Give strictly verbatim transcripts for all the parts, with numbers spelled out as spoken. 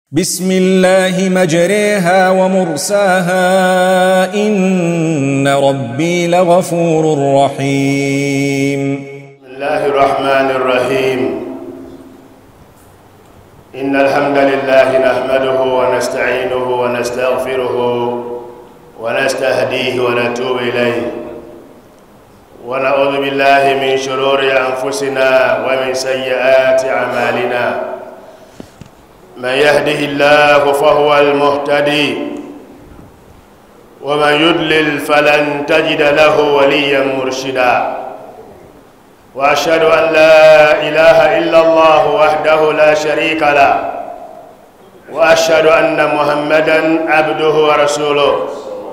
بسم الله مجريها ومرساها إن ربي لغفور رحيم. بسم الله الرحمن الرحيم. إن الحمد لله نحمده ونستعينه ونستغفره ونستهديه ونتوب إليه ونعوذ بالله من شرور أنفسنا ومن سيئات أعمالنا. من يهده الله فهو المهتدي ومن يضلل فلن تجد له وليا مرشدا. وأشهد أن لا إله إلا الله وحده لا شريك له وأشهد أن محمدا عبده ورسوله.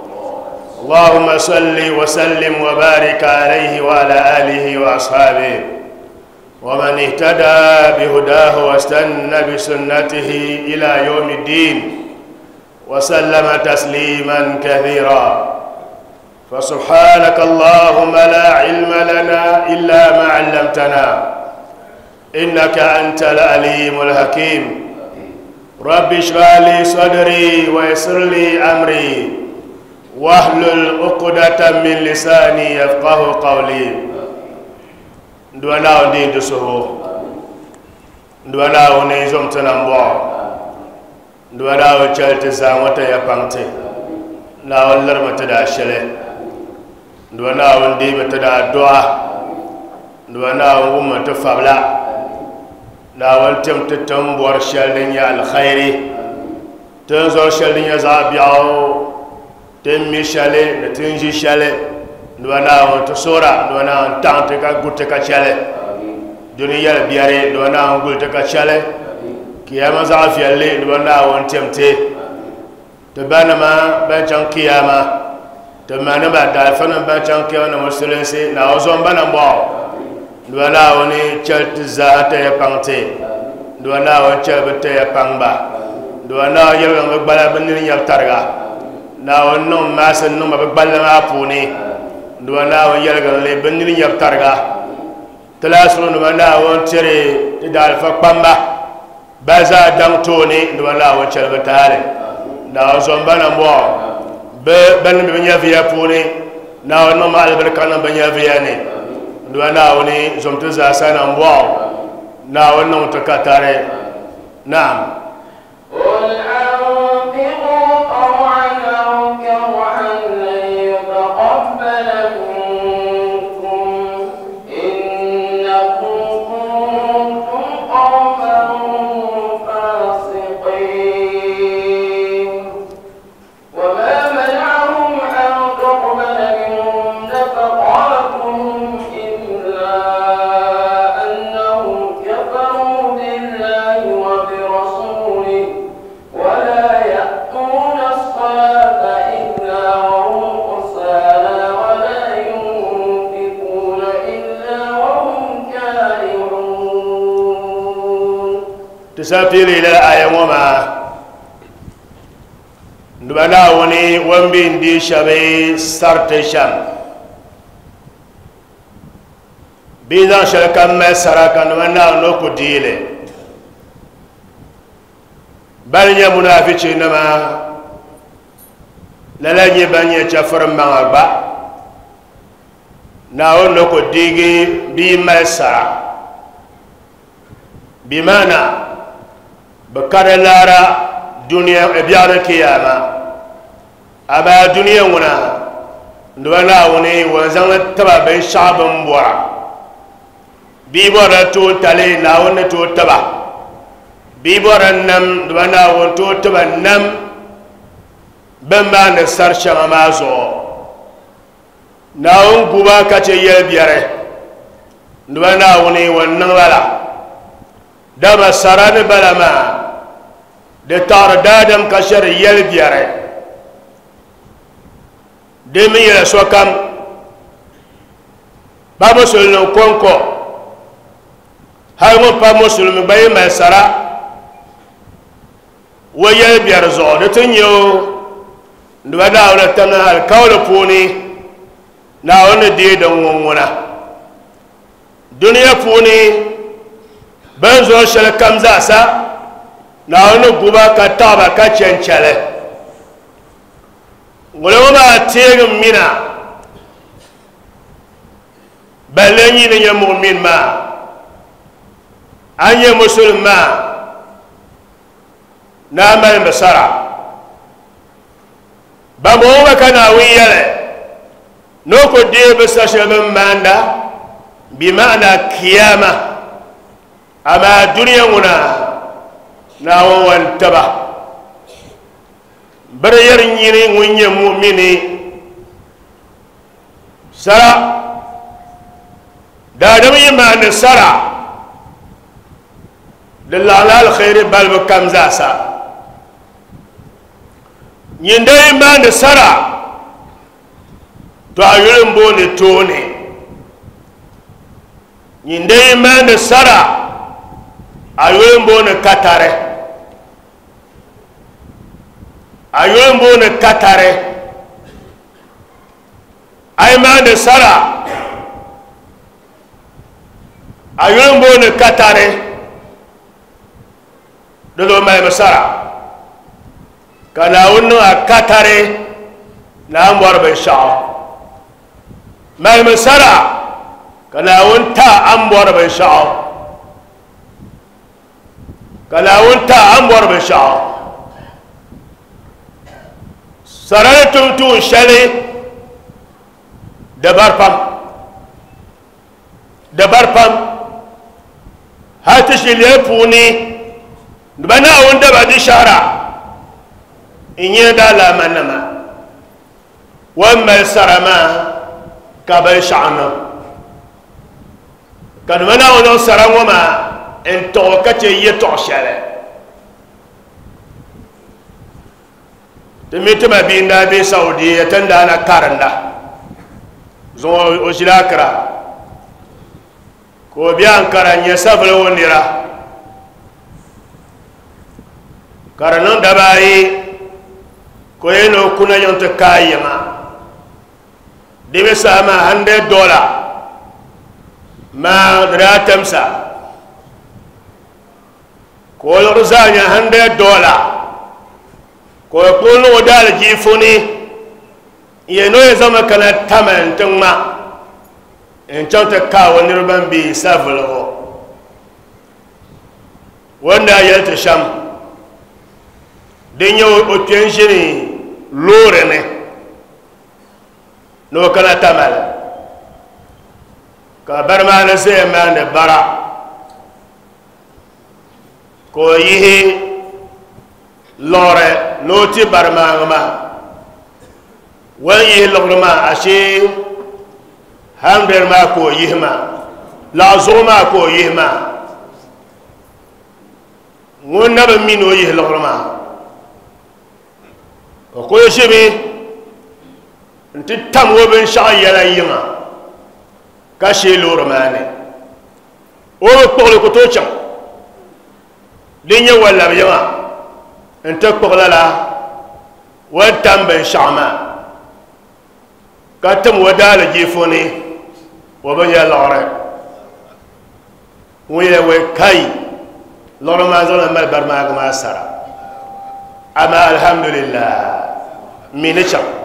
اللهم صل وسلم وبارك عليه وعلى آله وأصحابه ومن اهتدى بهداه واستنى بسنته إلى يوم الدين وسلم تسليما كثيرا. فسبحانك اللهم لا علم لنا إلا ما علمتنا إنك أنت العليم الحكيم. رب اشرح لي صدري ويسر لي أمري واحلل عقدة من لساني يفقه قولي. ndwana ndi ndusoho ndwana woni zomtana mbo ndwana o chalte za wata ya pangte na wallar mata da shele ndwana wondi mata da doa ndwana wo mata fabla na waltem tetam bor shelden ya al khairi tenzo shelden ya zabiao tem mishale na tinji shale ndwana won to sora ndwana on tante ka gutte ka chale duniya biare ndwana on gulte ka chale kiyama za afiyalle ndwana won temte to banama ba chan kiyama to manaba da fana ba chan kiyama musulense na ozon bana mbo ndwana woni chalt zahata ya pangte ndwana won chalbete ya pangba ndwana yelga ngbala banni yal targa na won no masan no maballa ma puni ndwana won yelgal le benni yab targa talasru ndwana won tere dal fa pamba baza dang toni ndwana won chelba tare na zombana mbo be ben be nyaviya puni na won no mal barkana be nyaviya ne ndwana woni zomtuza sana mbo na won no takatare naam تسافر إلى الآية وما نبنا وني ومبين دي شبي سرتشام بيزان شركة ما سرقة نبنا نوكو ديله بلني منافقين ما للني بني جفر ما أربع ناو نوكو ديجي بما سرق بمعنى بكار لارا دنيا بيار الكيامة أبا دنيا ونا نوانا وني وزن تبا بين شعب مبورا بيبورا تو تالي ناون تو تبا بيبورا نم نوانا ون تو تبا نم بمبا نسر شمامازو ناون قبا كاتي يلبياره نوانا وني وننوالا دابا سران بلما de tar dadam kashar yel biare de mi yel sokam ba musulun konko hay mo pa musulun bay ma sara wa yel biar zo de tinyo ndwa da wala tan al kawla puni na wona de dan wona duniya puni banzo shal kamza sa naawuni guba ka taɣaba ka chɛnchɛli ŋulimo maa teegi mina balle n yini nyɛ mu'min maa a nyɛ musulum maa na mali sara ba moonga ka naawuni yɛli no ko dee bi sa shɛli bin maanda bi ma'ana kiyama amaa duniya ŋuna naawuni wan taba bari yɛri nyini ŋun nyɛ mu'mini sara daadama yi maandi sara di laɣala alkhairi balibu kam zaasa nyinda yi maandi sara to a yuli n booni tooni nyinda yi maandi sara a yuli n booni katare a yuli n booni katare a yi maandi sara a yuli n booni katare di lo malimi sara ka naawuni niŋ a katare na n bɔri binshaɣu malimi sara ka naawuni ta an bɔri binshaɣu ka naawuni ta an bɔri binshaɣu sara ni tum tuun shɛli dabari pam dabari pam hali ti shiliya puuni ba naawuni daba di shahara n nyɛ daalaama nima wan mali sara maa ka binshaɣu niŋ ka nima naawuni niŋ sara ŋɔ maa n tɔɣi ka chɛ yɛtɔɣa shɛli ti mi tima bia daa bɛ saudiya tin daana karinda zuɣu o ʒila kira ka o bɛ ankara n nyɛ sabili o nira ka di niŋ daba ayi ka o yɛn o kuna yiŋ ti kaai yiŋa di bɛ saa maa hundred dollar maa di daa tamsa ka o liɣi zaa nyɛ hundred dollar ka o kpuɣi niŋ o daali jiifuni n yɛn o yɛn zaŋmi kana tama n ti ŋma n chaŋ ti kaai o niriba n bɛ savuligu wanda yɛli ti shɛm di nyɛ o kpe n ʒini loori ni ni o kana tamali ka bari maa ni zaya maandi bara ka o yihi lɔɔri ni o ti bari maa maa wan yihi liɣiri maa ashee hundred maa ka o yihi maa laɣazuɣu maa ka o yihi maa ŋun na bi mi ni o yihi liɣiri maa o kuli ʒimi n ti tam o binshaɣu yɛla yiŋa ka shee loori maa ni o bi kpuɣili ku tooi chaŋ di nyɛ wallabi yiŋa n ti kpuɣila la wan tam binshaɣu maa ka tim o daali jiifuni o bi nyɛ liɣiri ŋun yɛ wai kai liɣiri maa zaŋ na mali bari maa maa sara ama alhamdulillah mi ni chaŋ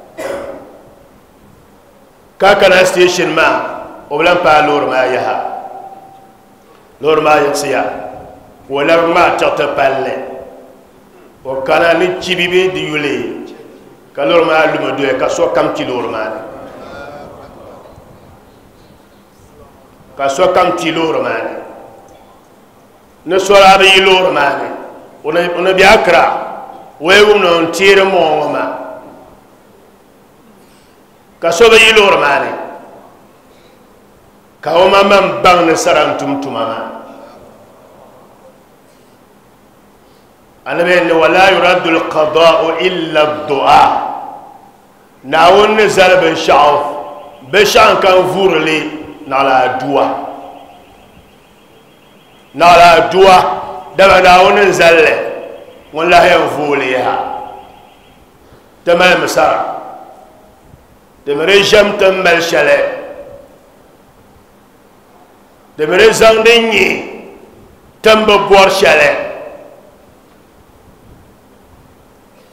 ka kana station maa o bi lan paai loori maa yaha loori maa yiɣisiya ka o labiri maa tiɣi ti palli o kana ni chibi bee di yuli ka loori maa lumi doya ka so kam ti loori maa ni ka so kam ti loori maa ni ni sola bi yi loori maa ni o ni bɛ Akra wai wumna n teeri moŋɔ maa ka so bi yi loori maa ni ka o ma man baŋ ni sara n tum tuma maa anabi ni wala yuraddu alqadaa'u illa ad-du'a naawuni ni zali binshaɣu binshaɣu kan vuurili naɣala aduwa naɣala aduwa daba naawuni n zalli ŋun lahi yɛn vooli yaha ti mali mi sara ti mi di ʒɛm ti mali shɛli ti mi di zaŋ din nyɛ tim bi bɔri shɛli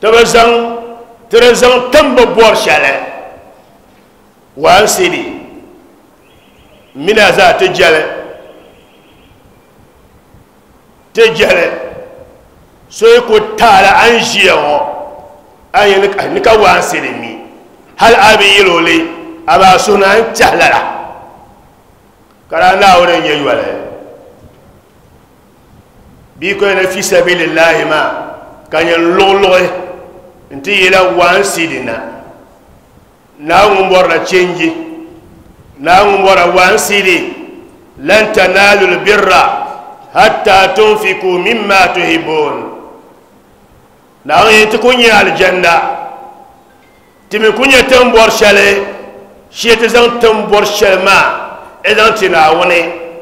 تبزن ترزن تم بور شاله وان سيدي من ذات تجل تجل سويكو تالا انجيو اي نك نك وان سيدي مي هل ابي يلولي ابا سنان تهللا كرانا ورن يولا بيكو في سبيل الله ما كان يلولو انت يلا وان سيدنا ناو مبورا تشينجي ناو مبورا وان سيدي لن تنالوا البر حتى تنفقوا مما تحبون ناو ينتكون يا الجنة تمي كونيا تنبور شالي شيتزان تنبور شالما اذا تناوني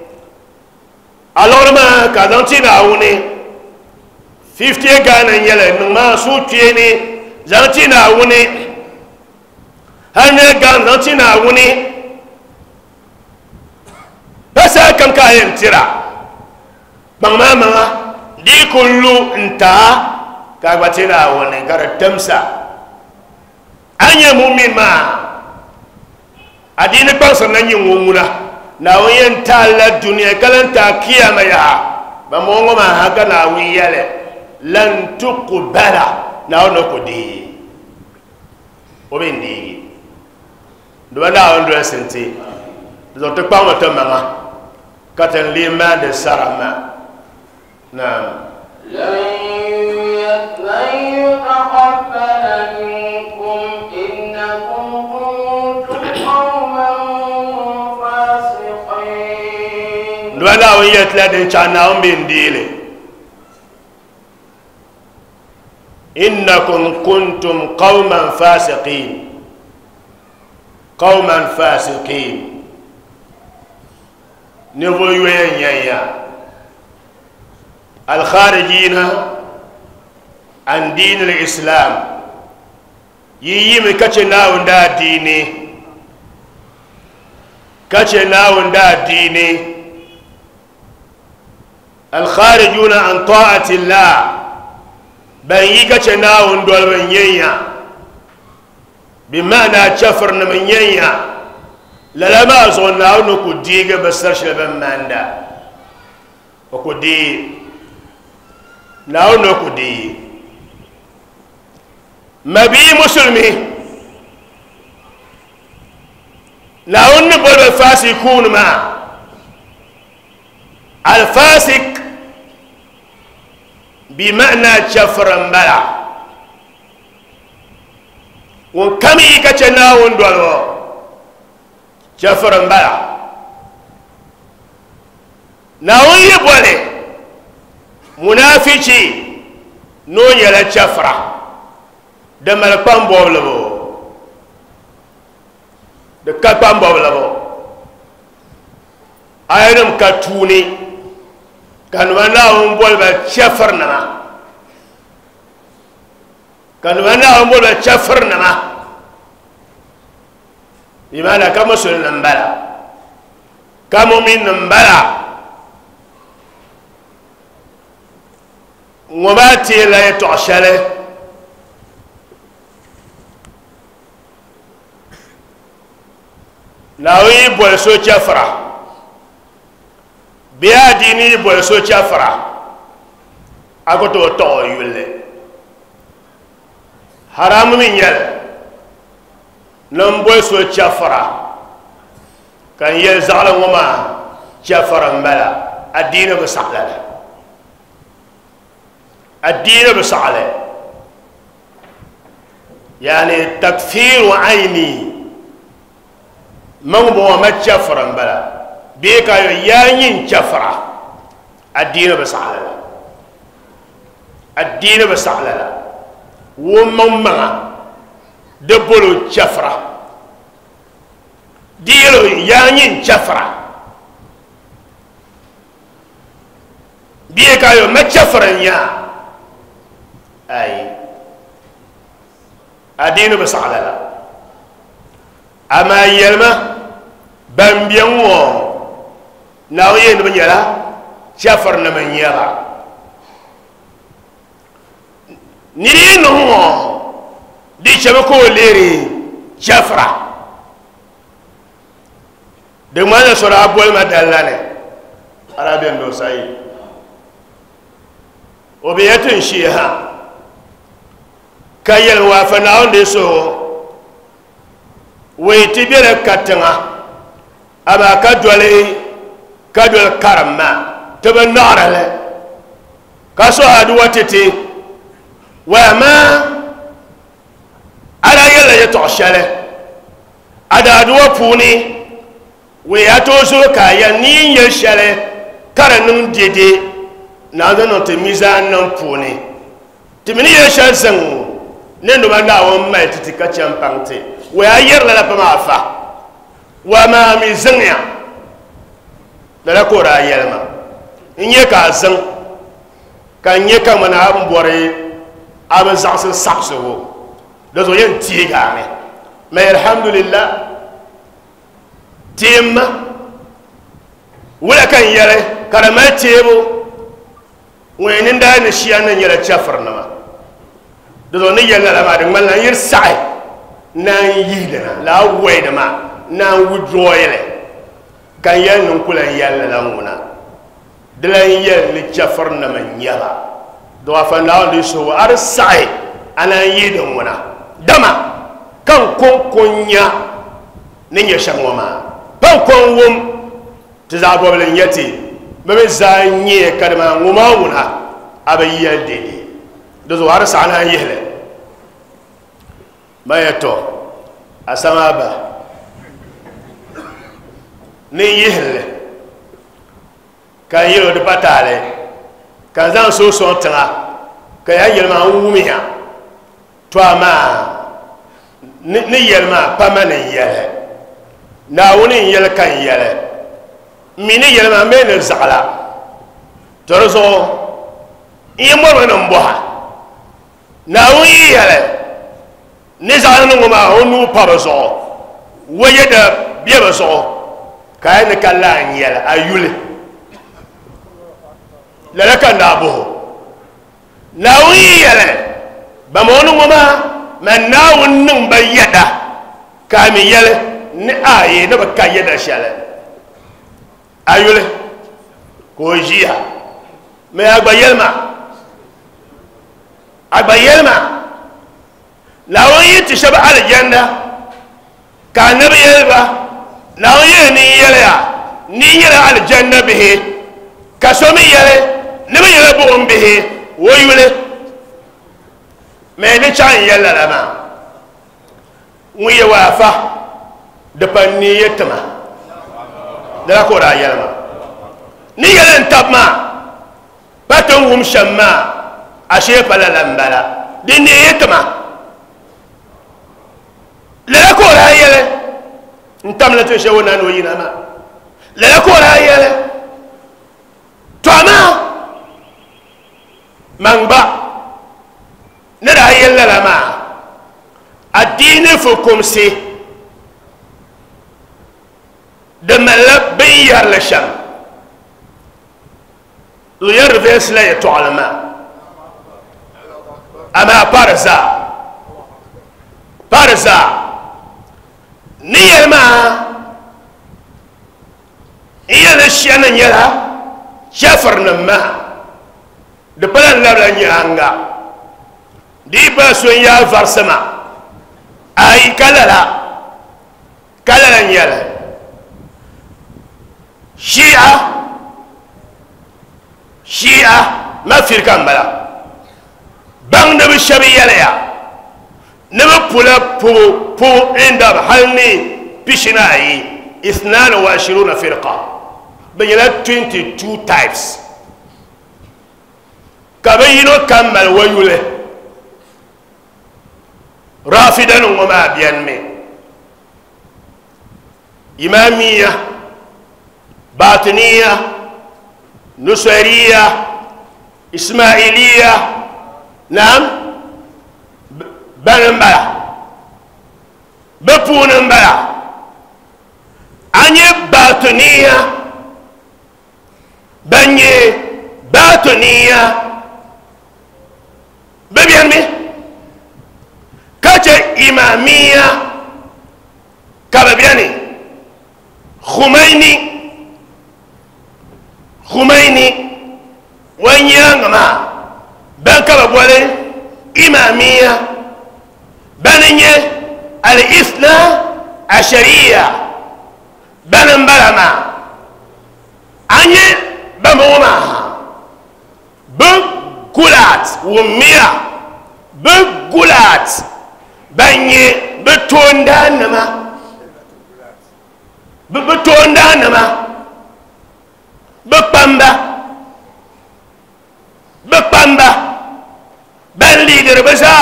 alors ma كذا تناوني fifty غانا يلا نما سوتيني زانتينا وني هنا غان زانتينا وني بس كم كاين ترى ماما ماما دي كله انت كاغواتينا وني غار تمسا اني مؤمن ما ادين بانس ناني ومونا ناوين تالا الدنيا كلنتا كياما يا بامونغو ما هاغنا وياله لن تقبل ناو نكودي وبندي دولا اندو سنتي دو تقام تماما كاتن ليما de sarama نعم لن يتقبل منكم انكم كنتم قوما فاسقين دولا ويتلا دين چانا وبندي إنكم كنتم قوما فاسقين قوما فاسقين نبويين يا الخارجين عن دين الإسلام ييم كتنا وندا ديني كتنا وندا ديني الخارجون عن طاعة الله بان يكا ناون دول من ينيا بمعنى شفر من ينيا لما أظن ناون نكو ديغا بسرش لبن ماندا وكو دي ناون نكو دي ما بي مسلمي ناون نبول الفاسقون ما الفاسق بمعنى شفرا بلا وكم يكتنا وندولو شفرا بلا ناوي يبولي منافيشي نون يلا شفرا دمال قام بوبلبو دكا قام بوبلبو ايرم كاتوني كان وانا امبول بشفرنا كان وانا امبول بشفرنا بمعنى كما سلنا نمبلا كما من نمبلا وماتي لا يتعشله ناوي بولسو شفرا بيا ديني بولسو شفرا اكو تو يولي حرام من يل نم بولسو شفرا كان يزعل وما شفرا ملا الدين بسعله الدين بسعله يعني تكفير عيني من بو ما شفرا بلا بيكا يانين شفرا الدين بسعله الدين بسعله ومن ما دبلو شفرا ديرو يانين شفرا بيكا ما شفرا يا اي الدين بسعله أما يلما بامبيانو ناوين بنيلا شافر نمنيلا niri no di chebe ko leri jafra de mana sura bol madallane arabian do sai obiyatun shiha kayel wa fa na onde so weyti bere katanga aba kadwale kadwal karama tebe narale kaso adu watete wa ma ala yela ya toshale ada adu puni we atozo ka ya ni ye shale karanun dede na do no te mizan nan puni timini ye shansan ne no banda won mai titi ka champante we ayer la pa ma fa wa ma mizanya la ko ra yelma nye ka zan ka nye ka mana ambore aba zakse sakse wo do zo yen tiga me mais alhamdulillah tim wala kan yare karama tebo waynin da ne shi anan yare chafarna ma do zo ne yalla la ma de man la yir sai nan yidana la wayda ma nan wudroyele kan yal nun kula yalla la nguna dlan yel li chafarna man yala do afa na do so ar sai ana yidon wana dama kan kon konya ne nya shamoma ban kon wum tizabo blen yati be zanye kadama nguma wuna abayya dede do so ar sa ana yehle mayato asama ba ni yehle kan yelo de patale kan zan so so tanga kan ya yelma wumiya to ama ni yelma pamane yele na woni yel kan yele mini yelma mena zakala torozo yemo no mboha na woni yele ni zakala no ma onu pabazo woyeda biebazo kan ne kala yele ayule la laka nabo na wiyele ba monu ngoma man nawun nun bayada kami yele ni aye na ba kayeda shale ayule ko jiya me agba yelma agba yelma la wiyi tishaba al janna ka nabi yelba la wiyi ni yele ya ni yele al janna bihi kasomi yele nebe yele bugun bihi woyule me ni chan yele lama wiye wafa de panni yetma dala ko ra yelma ni yele ntabma paton wum shamma ashe pala lambala dinni yetma la ko ra yele ntamla to shewona no yina ma la ko ra yele tama mangba ne da yella lama addini fukum si de malab biyar la sham lu yarves la yatulama ama parza parza niyama iyala shana nyala shafar namma de palan labla nyanga di ba so ya varsama ay kalala kalala nyala shia shia ma fir kambala bang de shabiya ya ne ba pula pu pu inda halni pishinai اثنان وعشرون فرقه بينات twenty-two types كبينو كمل ويوله رافدا وما بينمي إمامية باطنية نصيرية إسماعيلية نعم بنبلا ببونبلا أني باطنية بني باطنية ببيان مي كاجة إمامية كببياني خميني خميني وينيانغما بانكا بولي إمامية بانيني الإثنى عشرية بانمبالما أني بموما بقولات وميا بقولات باني بتوندانما بتوندانما بقبامبا بقبامبا بان ليدر بزا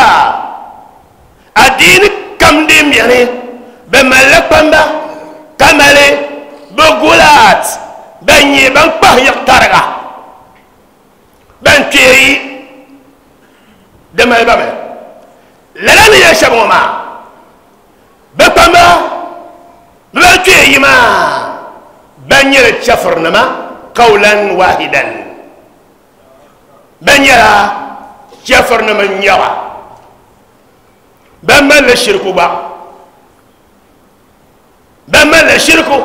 الدين كم ديم يعني بملك بامبا كمالي بقولات باني بانقبه يقترقه بان تيري دمال بامل للان يشبه ما بقبامبا بان تيري ما بان يرد شفر نما قولا واحدا بان يرى شفر نما يرى بان مال الشرك با بان مال الشرك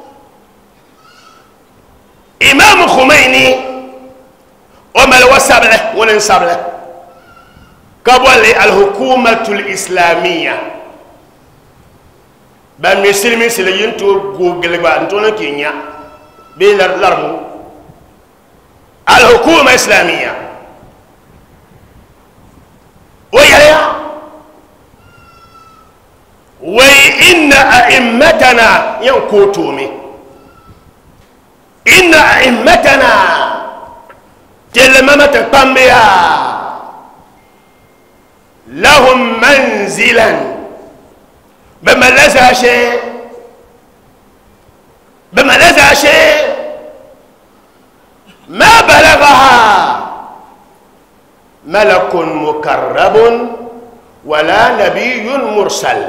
إمام خميني وما الوساب له وننسب له قبل الحكومة الإسلامية بان مسلمين سليين تو جوجل بان تونا كينيا بيلر لرمو الحكومة الإسلامية ويا وإن أئمتنا ينكوتومي إن أئمتنا تلممة قمبيا لهم منزلا بما لزع شيء بما لزع شيء ما بلغها ملك مقرب ولا نبي مرسل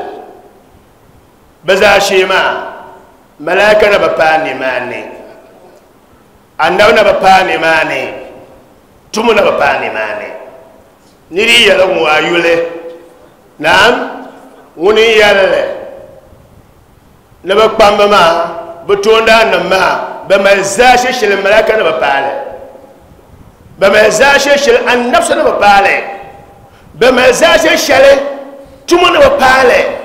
بزاشي ما ملاكنا بباني ماني أننا بباني ماني تمنا بباني ماني نري يلوم وآيولي نعم وني يلي نبقى بما بتوندا نما بما زاشي شل الملاكنا ببالي بما زاشي شل النفس ببالي بما زاشي شل تمنا ببالي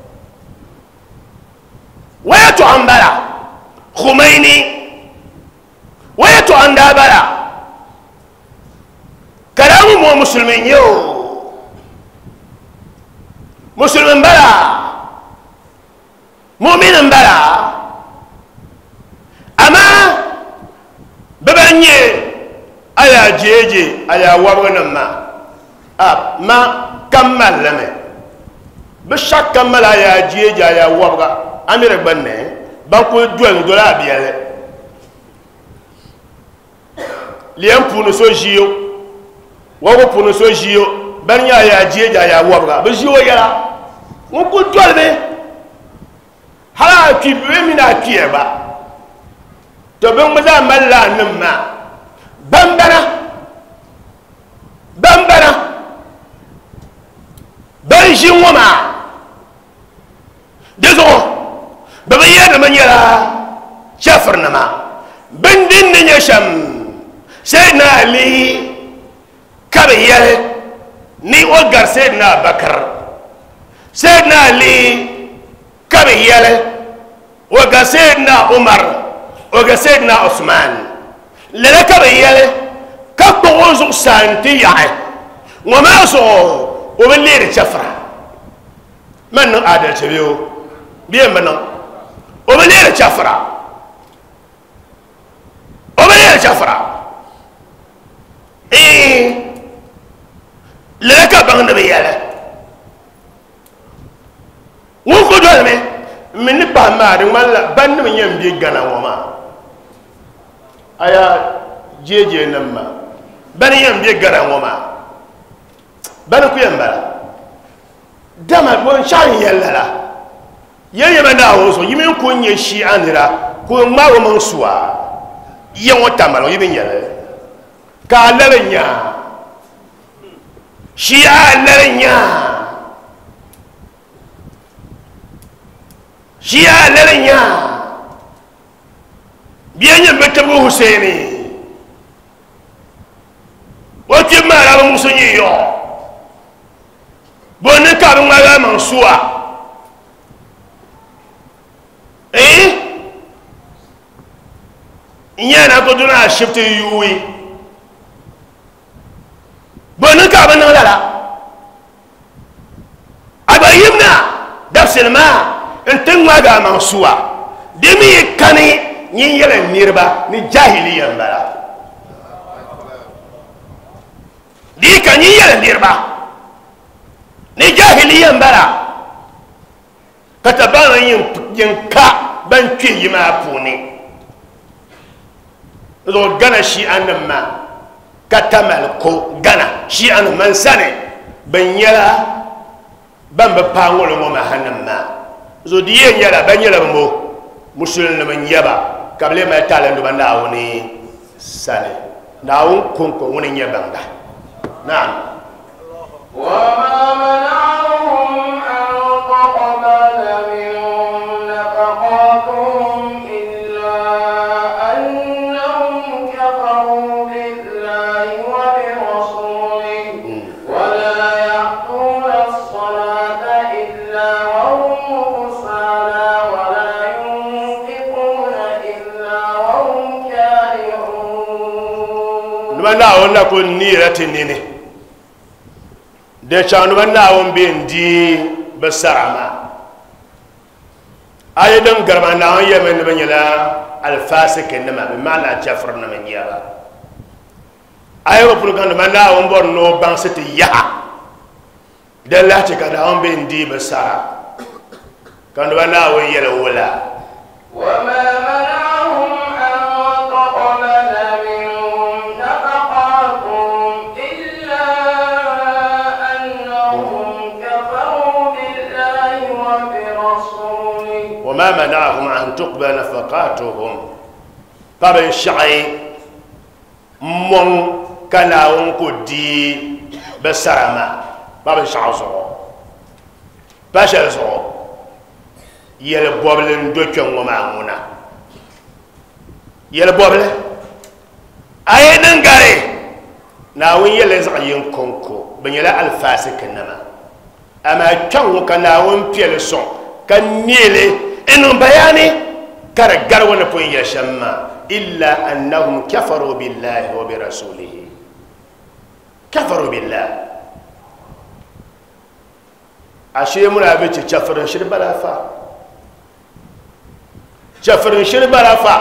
ويتو أنبلا خميني ويتو أندابلا كلام مو مسلمين يو مسلمين بلا مؤمن بلا أما ببني على جيجي على وابغنا ما أب ما كمل لنا بشك كمل على جيجي على وابغا أمير بني بانكو دوال دولا بيالي ليام بونسو جيو وابو بونسو جيو بني على جيجي على وابغا بجيو يلا وانكو دوال بي hala kibiwe mina kiyeba to ben maza malla nimma bambara bambara banji woma dezo baba yada manyala shafarna ma bandin ne sham sayyidina ali kabiyal ni ogar sayyidina bakar sayyidina ali كبيالة وقسيدنا عمر وقسيدنا عثمان للا كبيالة كبوزو سانتيا وما سو وبالليل تشفرا من عادل تبيو بيان من وبالليل تشفرا وبالليل تشفرا ايه للا كبان نبيالة وكو دولمي من نبا ماري مالا بان من يمبي غانا وما ايا جيجي نما بان يمبي غانا وما بان كو يمبا دما بون شان يلالا يي منا وسو يمين كو ني شي انرا كو ما و من سوا يي و تامالو يبين يلا كا للنيا shia lernya shia lernya bienya betabu Husaini wati mara musunyi yo bonne ka ngala mansua eh nyana ko duna shifte yuwi bonne ka ban ngala abayimna dafsilma entengwa ga mansua demi kani nyi yele nirba ni jahiliyan bala di kan nyi yele nirba ni jahiliyan bala katabana yin yin ka ban kwi yima puni do gana shi anma katamal ko gana shi an man sane ban yala ban ba pangolo mo mahanna zo di yen yala ban yala mo musulun man yaba kable ma tala ndo banda woni sale dawun konko woni nyabanga na'am wa ma mana'ahum an taqbala minhum nafaqatuhum illa annahum kafaru billahi wa bi rasulihi wa la ya'tuna as-salata illa wa hum kusala wa la banda wonna ko nirati nini de chanu banda won bendi basarama ayedan garma na yemen banyala alfasik inma bi ma'na jafr na man yaba ayo pour kan banda won bon no bansati ya de lati kada won bendi basara kan banda won yela wala wa ma mana'ahum an taqbala minhum nafaqatuhum illa annahum kafaru billahi wa bi rasulihi wa ma mana'ahum an tuqbala nafaqatuhum taban sha'i mon kana won ko di basarama taban sha'so basha so yele boble ndo chongo maamuna yele boble ay nangare na won yele za yin konko banyala alfasik nama ama chongo kana won piele son kan niele en bayani kara garwana pon yashamma illa annahum kafaru billahi wa bi rasulihi kafaru billahi ashe muna bi ci kafarin shirbala fa jafarin shirbara fa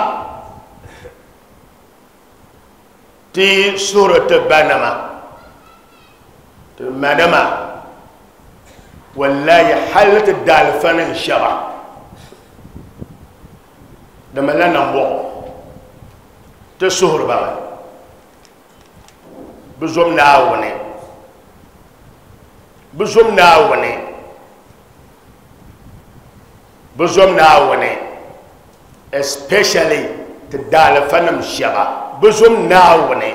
ti surat banama to madama wallahi halat dalfanin shaba da malana bo to suhur ba buzum na wone buzum na wone buzum na wone especially to dal fanam shaba buzum nawne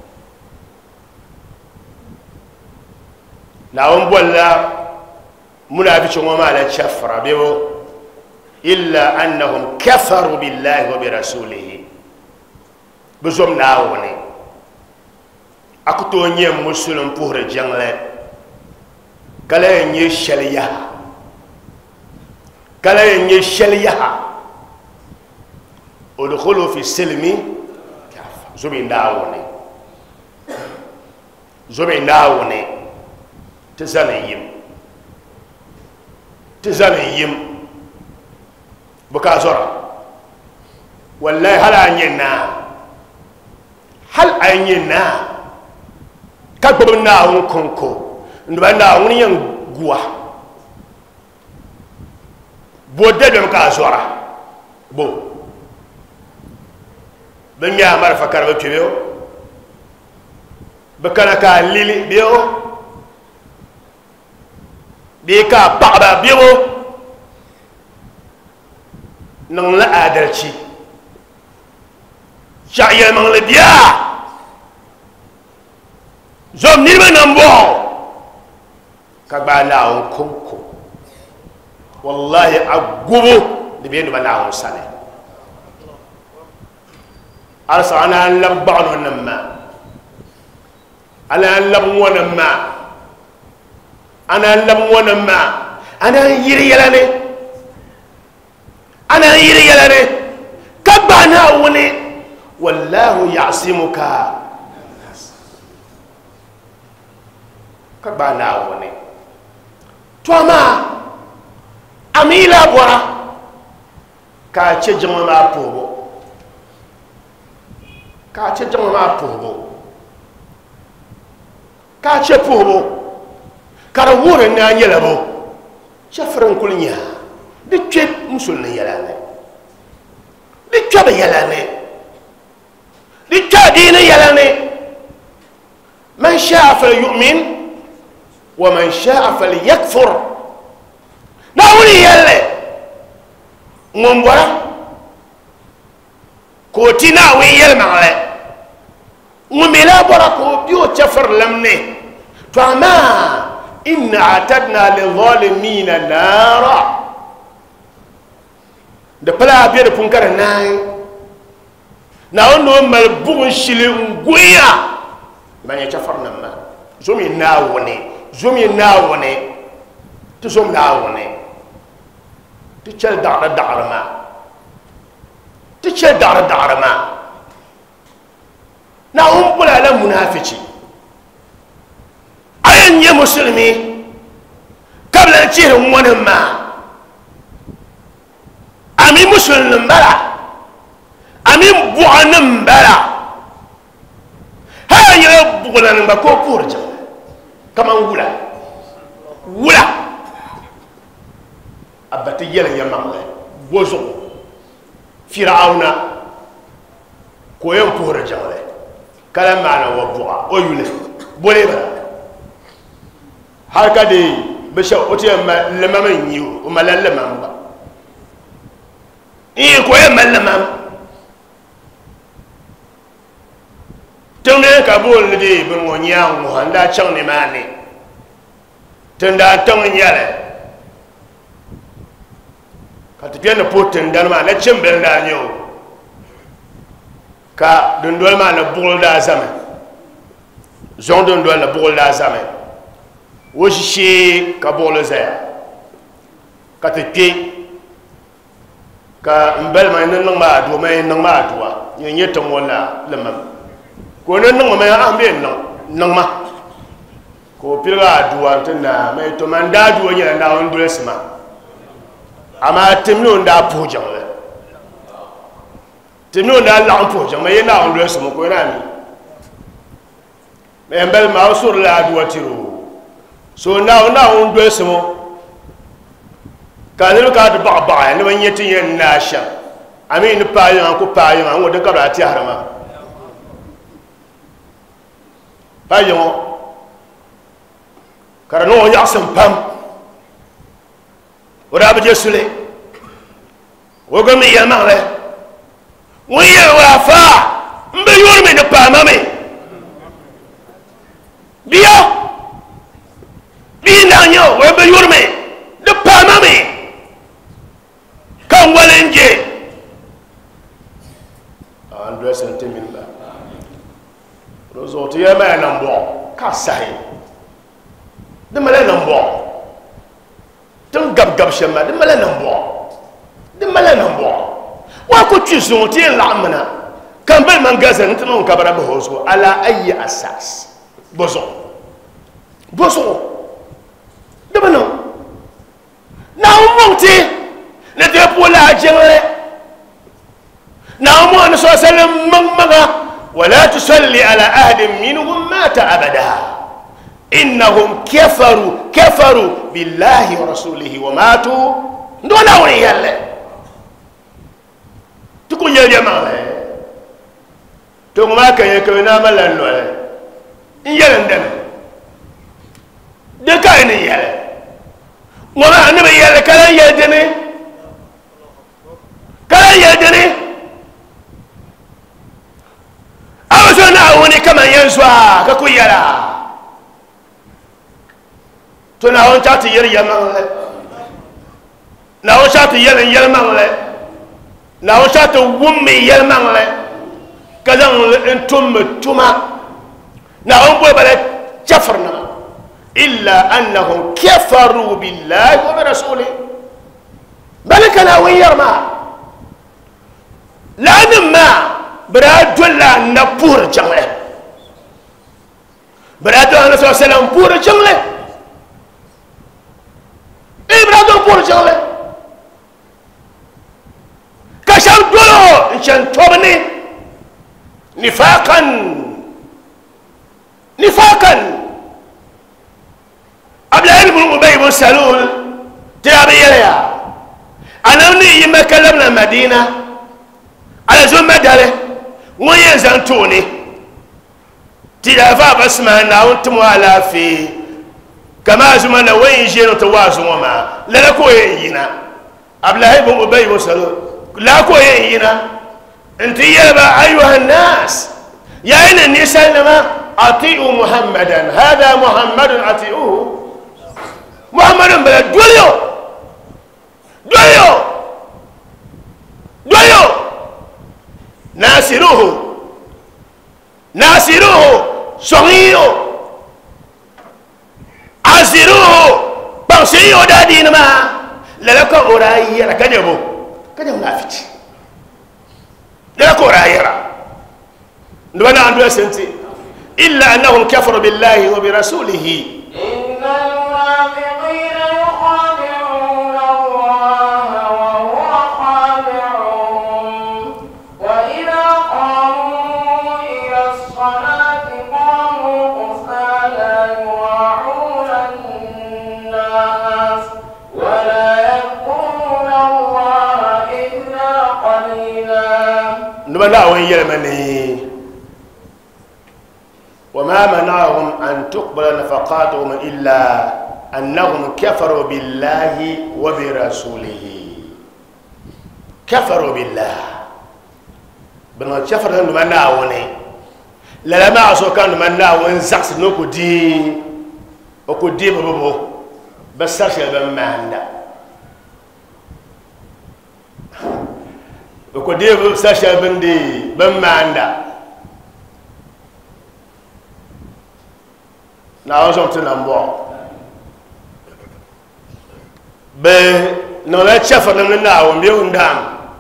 nawon bolla muna bi chongo mala chafra bebo illa annahum kafaru billahi wa bi rasulihi buzum nawne akuto nyem musulum pour jangle kala nye shaliya kala nye shaliya ودخلوا في السلم زومي ناوني زومي ناوني تزانيم تزانيم بكازورا والله هل عنينا هل عنينا كبرنا ونكونكو نبنا ونين غوا بوددم كازورا بو بنيا مر فكر بكيو بكنا كا ليلي بيو بيكا بابا بيو نون لا ادلشي شايل من لديا زوم نيما نمبو كبانا كمكو والله أقوبو لبينو بنا سنة أرسل أنا لبعض ونما أنا لب ونما أنا لب ونما أنا يري يلاني أنا يري يلاني كبانا وني والله يعصمك كبانا وني توما أميلا بورا كاتشي جمع بوبو كاتشي جمع بوبو كاتشي بوبو كارور نانيا لبو شفرن كلنيا دي تشيب مسلنا يلاني دي تشيب يلاني دي تشادين يلاني من شاء فليؤمن ومن شاء فليكفر ناولي يلي مبارا كوتي ناوي يلمعلي وملا برا كوبيو تفر لمني فما إن اعتدنا للظالمين نارا ده بلا بيد بونكر ناي ناونو ملبون شيلي ngويا ما يتفر نما زومي ناوني زومي ناوني تزوم ناوني تشل دار دار ما تشل دار دار ما ناهم بلا لا منافقي أين يا مسلمي قبل أن تشير ونما أمي مسلم بلا أمي بوانم بلا هاي يبغى لنا بكو بورجا كمان ولا ولا أبتي يلا يا مغلا وزو فرعون كويم بورجا كلام معنا وبوا أيوله بوليبا هكذا بشا أتي ما لما من يو وما لما ما إيه كويم ما لما تنده كابول دي بنغنيا وهندا تشان نماني تندا تنغنيا كاتبين بوتن دالما نتشمبل دانيو كا دندول ما نبول دا زمان زون دندول نبول دا زمان وشي كابول زيا كاتبي كا مبل ما ننن ما دو ما ننن ما دوا ينيتم ولا لمم كون ننن ما امبي نن نن ما كو بيرا دوا تنا ما تو من دا دوا ني na on dressma ama temno nda pojan le temno nda la pojan ma yena on dressma ko na mi me mbel ma usur la dua tiro so na na on dressma kanelu ka ba ba ne ban yeti yen na sha ami ni pa yan ko pa yan won de ka ba ti harama pa yan karano ya sam pam وراب جسلي وقومي يا مغلي ويا وافا مبيور من البامامي بيا بينا نيو ومبيور من البامامي كان ولنجي أندرس سنتمين لا روزوتي يا ما نمبو كاساي دملا نمبو تن غب غب شما دي ملا نمبو دي ملا نمبو واكو تشيزون تي لامنا كان بل من غازن تنو كبر بهوزو على اي اساس بوزو بوزو دبنو ناو مونتي ندي بولا جنله ناو مو ان صلى الله عليه وسلم مغمغا ولا تصلي على احد منهم مات ابدا إنهم كفروا كفروا بالله ورسوله وماتوا دون أولي الله تقول يا جماعة تقول ما كان يكون نعمل لنوله إن يلندن دكاين يلا وما أنا بيلا كلا يدني كلا يدني أوزنا أوني كما ينسوا كقول يلا to na on chati yer yaman le na on chati yer yelman le na on chati wummi yelman le kazan entum tuma na on boy bale jafarna illa annahum kafaru billahi wa bi rasulihi balaka la wiyarma la nimma براد ولا نبور جمله براد الله صلى الله عليه وسلم بور جمله ايه براد بور جمله كشان دولو انشان توبني نفاقا نفاقا قبل علم ابي بن سلول تابي يا انا مني ما كلمنا مدينه على زوم مدله وين زنتوني تلافا بسمعنا وانتم على في كما زمنا وين جينا توازن وما لا لكو يينا ابلا بن ابي وسلول لا كو يينا انت يا ايها الناس يا ان النساء لما اطيعوا محمدا هذا محمد اطيعوه محمد بلا دوليو دوليو دوليو ناصروه ناصروه صغيره عزروه بانسيو دادين ما للك أوراي أنا كجبو كجبو نافج للك أوراي نبنا عندنا سنتي إلا أنهم كفروا بالله وبرسوله إن المنافقين يخادعون الله وهو خادعهم وإذا قاموا إلى الصلاة قاموا كسالى يراعون الناس ولا يذكرون الله إلا قليلا نبنا وين يلمني وما منعهم أن تقبل نفقاتهم إلا أنهم كفروا بالله وبرسوله كفروا بالله بنا كفر أنه منعوني لا ما عصوا كانوا منعون زعس نوكو دي وكو دي ببو بس ساشا بمعنى وكو دي ساشا بندي بمعنى na zo tena mbo be no la chafa na na wo mbi undam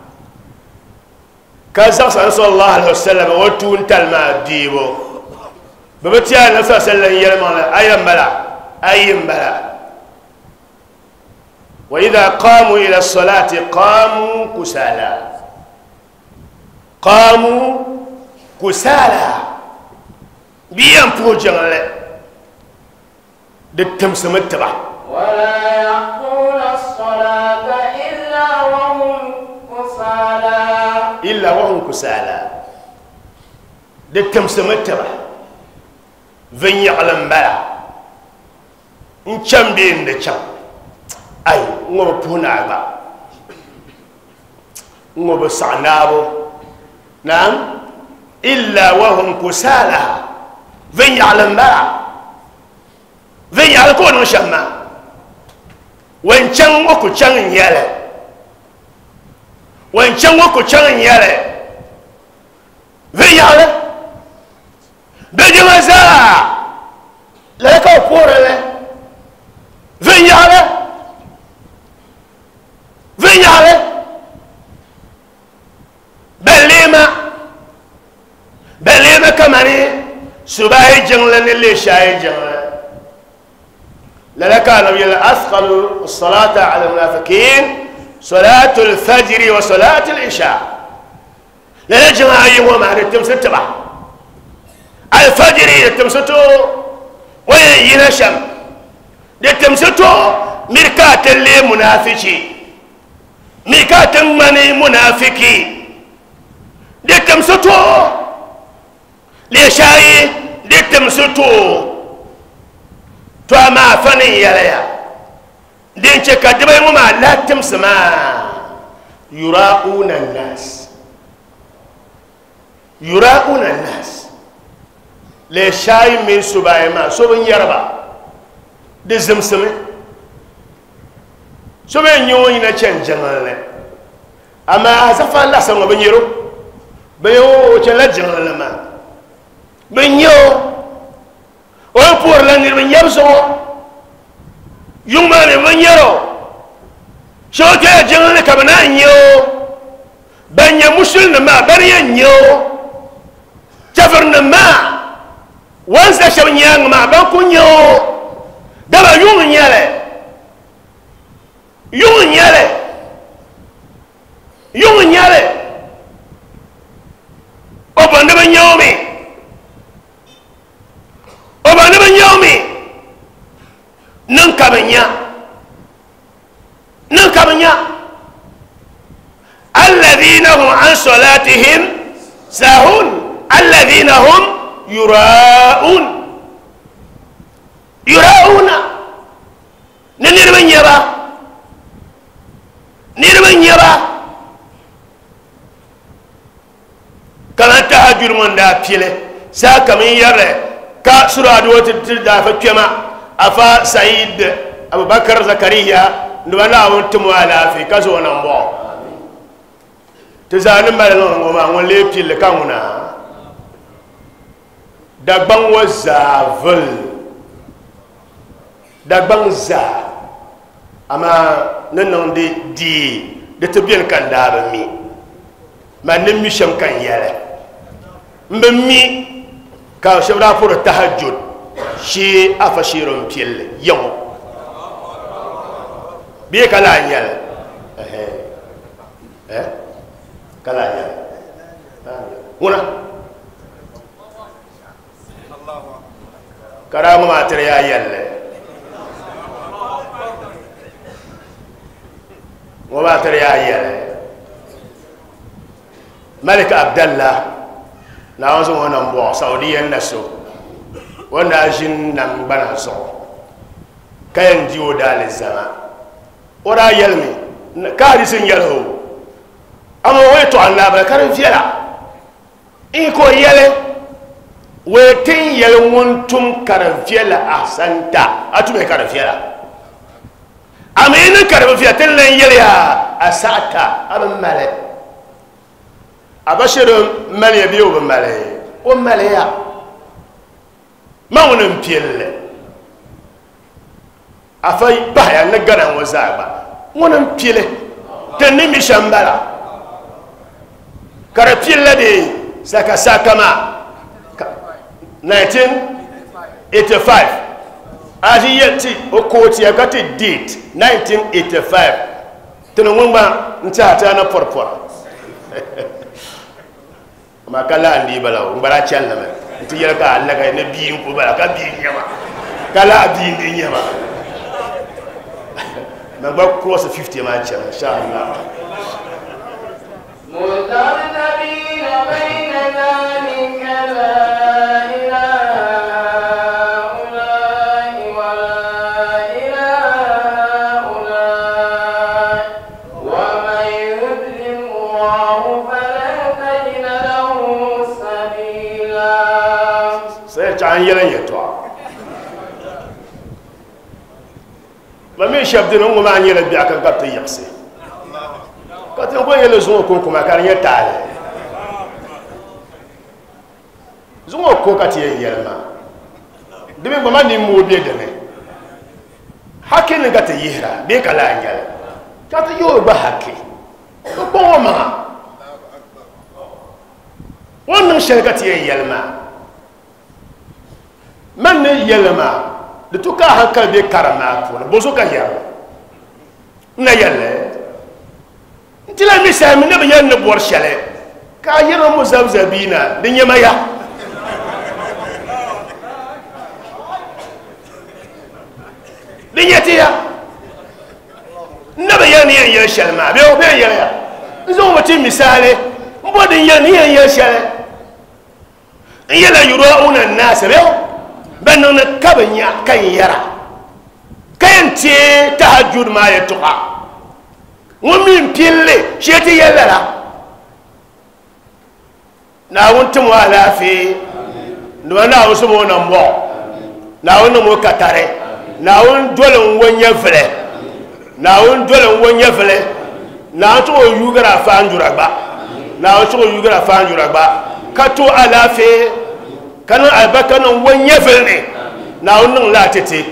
ka sa sallallahu alaihi wasallam wa tun talma dibo be betiya na sallallahu yelma ayam bala ayim bala wa idha qamu ila as-salati qamu kusala qamu kusala biyan pujangale de temsama taba ولا يأتون الصلاة إلا وهم كسالى إلا وهم كسالى de temsama taba ven yaglam bala nchambe nde cham ay ngoba puna ba ngoba sanabo nam illa wahum kusala ven yaglam bala ven yaglam ko no shamma wen chang wo ku chang yale wen chang wo ku chang yale ven yaglam beje maza la ka porele ven yaglam ven yaglam belima belima kamani subai janglan le shay janglan لذلك النبي أثقل الصلاة على المنافقين صلاة الفجر وصلاة العشاء لا جماعة يوم ما نتم ستبع الفجر يتم ستو وينشم يتم ستو مركات اللي منافقي مركات مني منافقي يتم ستو لشاي يتم ستو تو ما فني يليا دين كدبا يوما لا تمسما يراؤون الناس يراؤون الناس لشاي من سبايما سبن يربا de zemseme so be nyo ina chen janale ama zafa la sama be nyero be yo chen la janale ma be nyo o pour la ni be nyabso yuma ne be nyero so te janale ka bana nyo banya musul na ma bari nyo jafar na ma wansa shawnyang ma ban kunyo daba yung nyale yung nyale yung nyale obanda ba nyomi obanda ba nyomi nan kabanya nan kabanya alladhina hum an salatihim sahun alladhina hum yura'un yura'una nirba nyaba nirba nyaba kana tahajjud mon da pile sa kamin yare ka sura do da fa kema afa said abubakar zakariya ndwala won tumwala fi kaso nan bo tizani malon ngoma ngol le pile kamuna dagbang wa zavel dagbang za ama nanon de di de to bien kan daba mi man nem mi sham kan yale mbe mi ka shabra pour tahajjud shi afashirum pil yom bi kala yale eh eh kala yale wona karamu matere ya yalle wo matere ya yalle malik abdallah na wazo wona mbo saudiyan naso wanda jin nan bana so kayan jiwo dal zama ora yalmi kari sin yalho amma wato Allah ba karin fiya in ko yale wetin yalwon tum karafiyala ahsanta atume karafiyala amina karafiyala tillan yalya asata abin male abashiru male biyo bin male o male ya mawunin fiyalla afai baya na garan wazaba wannan fiyale tanni mishambara karafiyala de saka sakama nineteen eighty-five aji yeti okoti akati date nineteen eighty-five tena ngumba ntata na porpora makala andi balaw ngara challa me nti yelka alla kay ne biin ko bala ka biin nyama kala biin di nyama na ba cross fifty ma cha inshallah مذبذبين بين ذلك لا an yɛlɛ yɛtɔa ba mi shɛbi dini ŋɔ maa nyɛla biɛɣu ka gari ti yiɣisi ka ti ko yɛli zuŋɔ kunkuma ka di nyɛ taali zuŋɔ ko ka ti yɛn yɛli maa dimi gba ma nimmoo be dini haki ni ka ti yihira bee ka laa nyɛli ka ti yooi gba haki ka kpɔŋɔ maŋa wɔn niŋ shɛli ka ti yɛn yɛli maa man ne yelma de to ka hankal be karama pour bozo ka yalla na yalle ntila mi sa mi ne be yanne bor shale ka yero mo zabzabina de nyama ya de nyati ya ne be yanne yan ya shalma be o be yalla ya nzo mo ti misale mbo de yanne yan ya shale yalla yurauna an-nas be بأننا كبنيا كي يرى كي تهجد ما يتقى ومن بيلي شيتي يلا ناونتم ولا في نوانا وسمونا مو ناونا مو كتاري naawun dolin wanya fele naawun dolin wanya fele naawun to yugara fanjura ba naawun to yugara fanjura ba kato alafe kana albakana wanya fele ne naawun nan la tete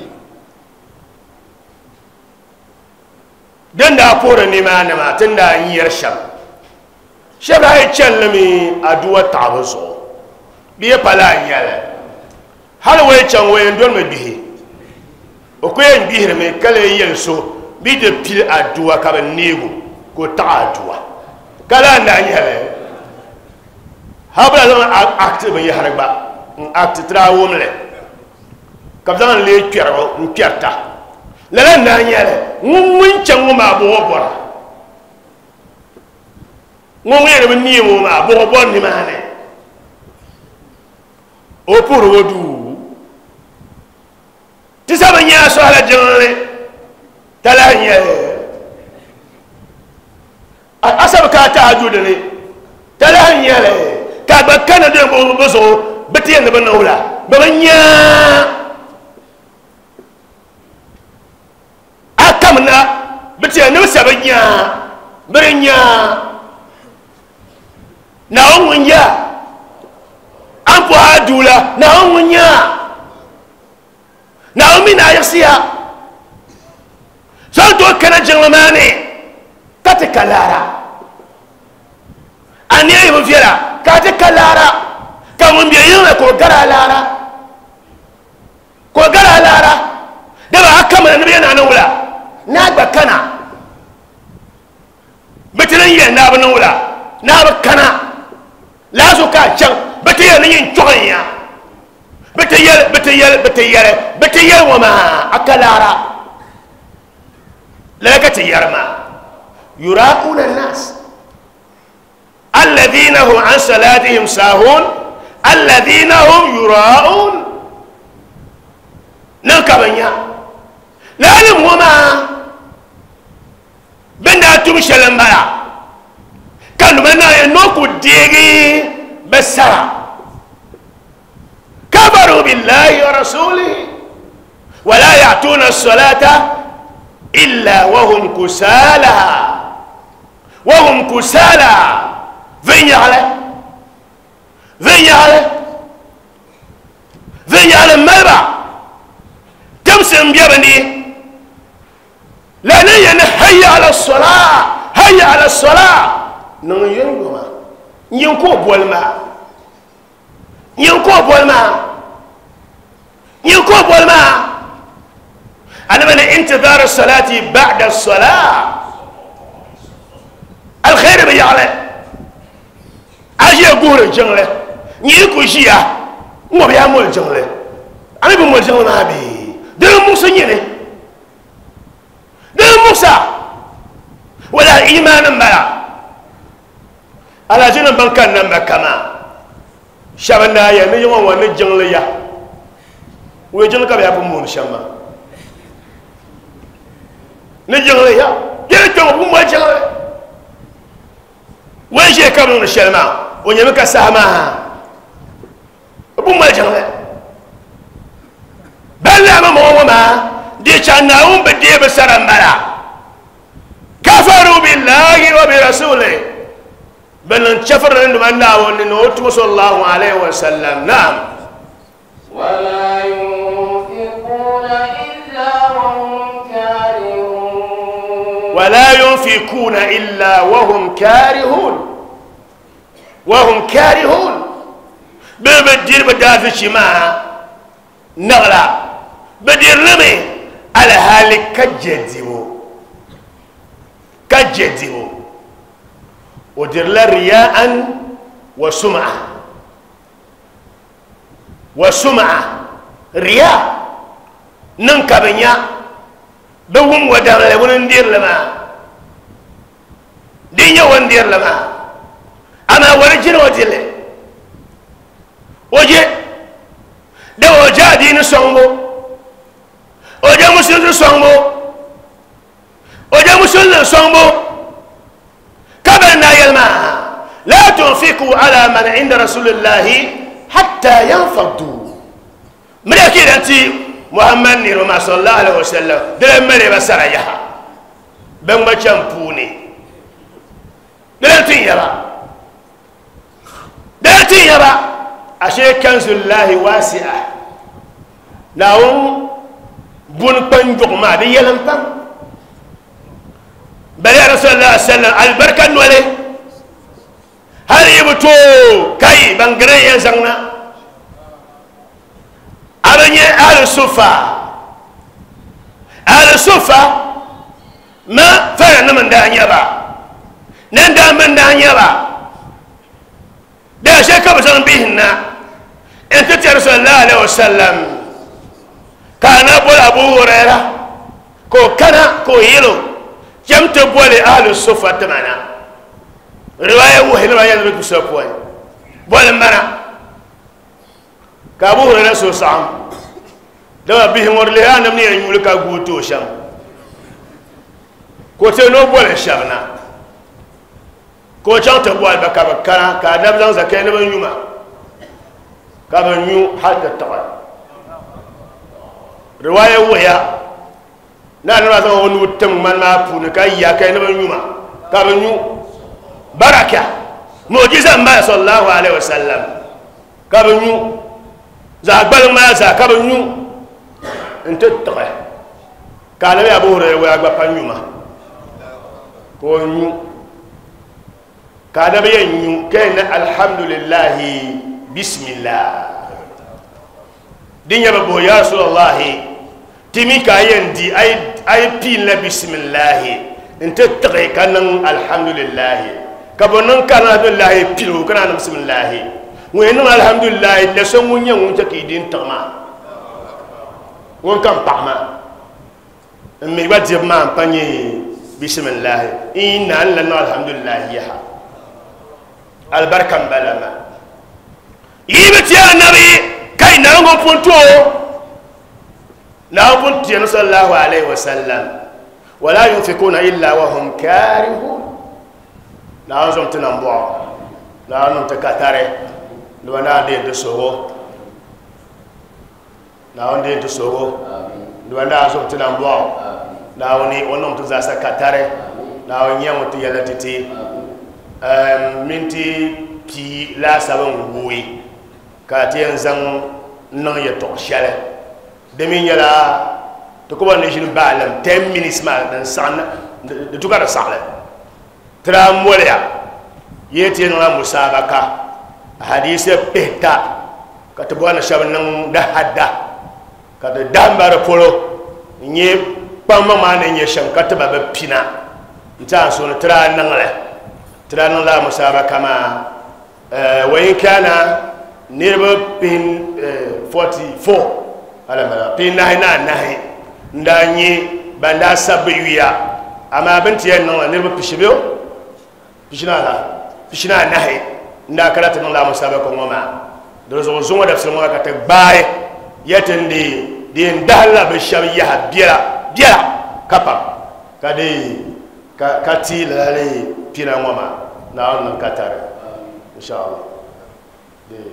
dan da pora ne ma na ma tunda yiyar sham shaba ya challami aduwa tabuso biye pala yala hal way chan way ndon me bihi o ko en bihire me kala yelso bi de pil aduwa ka ba nego ko ta aduwa kala na yala habla zama acte be yahar ba acte tra womle ka zama le kyero nkyerta la na yala mun chan ma bo bora mun yere ni mo ma bo bo ni ma ne o pour wodu ti sama nya so ala jengale tala nya asab ka ta ajude ne tala nya le ka ba kana de bo bo so beti ne ba nawla ba nya akamna beti ne sabanya bernya na onwnya ampo adula na onwnya na omi na yasiya so do kana jenglamane kate kalara ani ayi mo fiera kate kalara ka mo biye yin ko gara lara ko gara lara da ba akama na biye na nan wula na gba kana betiran yen na ba nan wula na ba kana la so ka chan betiye ni yin choya betiye betiye betiye betiye wa ma akalara la ka tiyarma yuraquna an-nas alladhina hum an salatihim sahun alladhina hum yura'un nan kabanya la alim wa ma benda tum shalambara kanu mana enoku digi basara kafaru billahi wa rasulihi wala ya'tuna as-salata illa wa hum kusala wa hum kusala vinyale vinyale vinyale maba tamsim biyabani la nayana hayya ala as-salah hayya ala as-salah non yengoma nyenko bolma nyenko bolma nyenko bolma ana من انتظار الصلاه بعد الصلاه الخير بيعلى اجي اقول جنله نيكو شيا مو بيعمل جنله انا بمول جنله ابي ده موسى ني ده موسى ولا ايمان ما ala jina bankan nan makama shabana ya mi yon wa mi jingle ya we jingle ka ya bu mun shama ni jingle ya ye to bu mo jingle we je ka mun shalma o nyame ka sama bu mo jingle balla ma mo ma di channa um be de be sarambara kafaru billahi wa bi rasulihi بل نشفر عندما الله ونوتم صلى الله عليه وسلم نعم ولا ينفقون إلا وهم كارهون ولا ينفقون إلا وهم كارهون وهم كارهون ببدير بدافع شماء نغلا بدير لمي على هالك كجديو كجديو ودير لا رياء وسمعة وسمعة رياء ننكبنيا دوم ودار وندير لما دنيا وندير لما أنا ورجل وجل وجه دو وجا دين سونغو وجا مسلم سونغو وجا مسلم سونغو كبرنا يلما لا تنفقوا على من عند رسول الله حتى ينفضوا مريكي انت محمد نيرو ما صلى الله عليه وسلم دل ملي بسرا يها بن ما شامبوني دل تين يبا دل تين يبا أشياء كنز الله واسعة لهم بون بنجوك ما دي يلم بان بل يا رسول الله صلى الله عليه وسلم البركة نولي هل يبتو كاي بانغري يزغنا أبني أهل الصفا أهل الصفا ما فعلنا من دان يبا نندا من دان يبا ده شيء كبسن بيهنا انت يا رسول الله عليه وسلم كان أبو أبو هريرة كو كان كو يلو جمت بولي أهل الصفا تمانا رواية وحي رواية نبيك بسوكوي بولي منا كابو هريرة سو سعام دوا بيهم ورليها نمني ينولك أقوتو شام كو تنو بولي شامنا كو جمت بولي بكا بكنا كادب زن زكي نبي نيوما كابو نيو حتى التقل رواية وحي na na za wonu tem man ma pu ne kai ya kai ne banyuma ka banyu baraka mu'jiza ma sallallahu alaihi wasallam ka banyu za gbal ma za ka banyu ente tare ka na ya bo re wa gba panyuma ko nyu ka da be nyu kai na alhamdulillah bismillah dinya ba bo ya rasulullah timi kayen di ay ay pin la bismillah inte tare kanan alhamdulillah kabonon kana billahi pilu kana bismillah wen alhamdulillah le so munya mun take din tama won kan pama mi wadi ma panye bismillah inna lana alhamdulillah ya albarkan balama yibti ya nabi kai na ngo ponto لا كنت صلى الله عليه وسلم ولا ينفقون إلا وهم كارهون لا نزم تنبوا لا نزم تكاتري لو أنا دين تسوه لا دين تسوه لو أنا نزم تنبوا لا وني ونم تزاسا كاتري لا وني يوم تيالتي منتي كي لا سبب ووي كاتين زن نن يتوشله demi yala to ko wonne jinu balam ten minutes ma dan san de tukara sale tra molia yeti na musabaka hadise peta kata bona shaban nan da hadda kata dambara polo nye pamma ma ne nye shan kata baba pina nta so na tra nan le tra nan la musabaka ma eh wayin kana nirba pin forty-four ala mala pin nahi na nahi ndanyi banda sabiya ama binti yan nan ne ba pishibyo pishina la pishina nahi nda karata nan la musabaka ngoma do zo zo da sun waka ta baye yatende din dalla be shabiya biya biya kapa kade ka kati lale pina ngoma na on katare inshallah de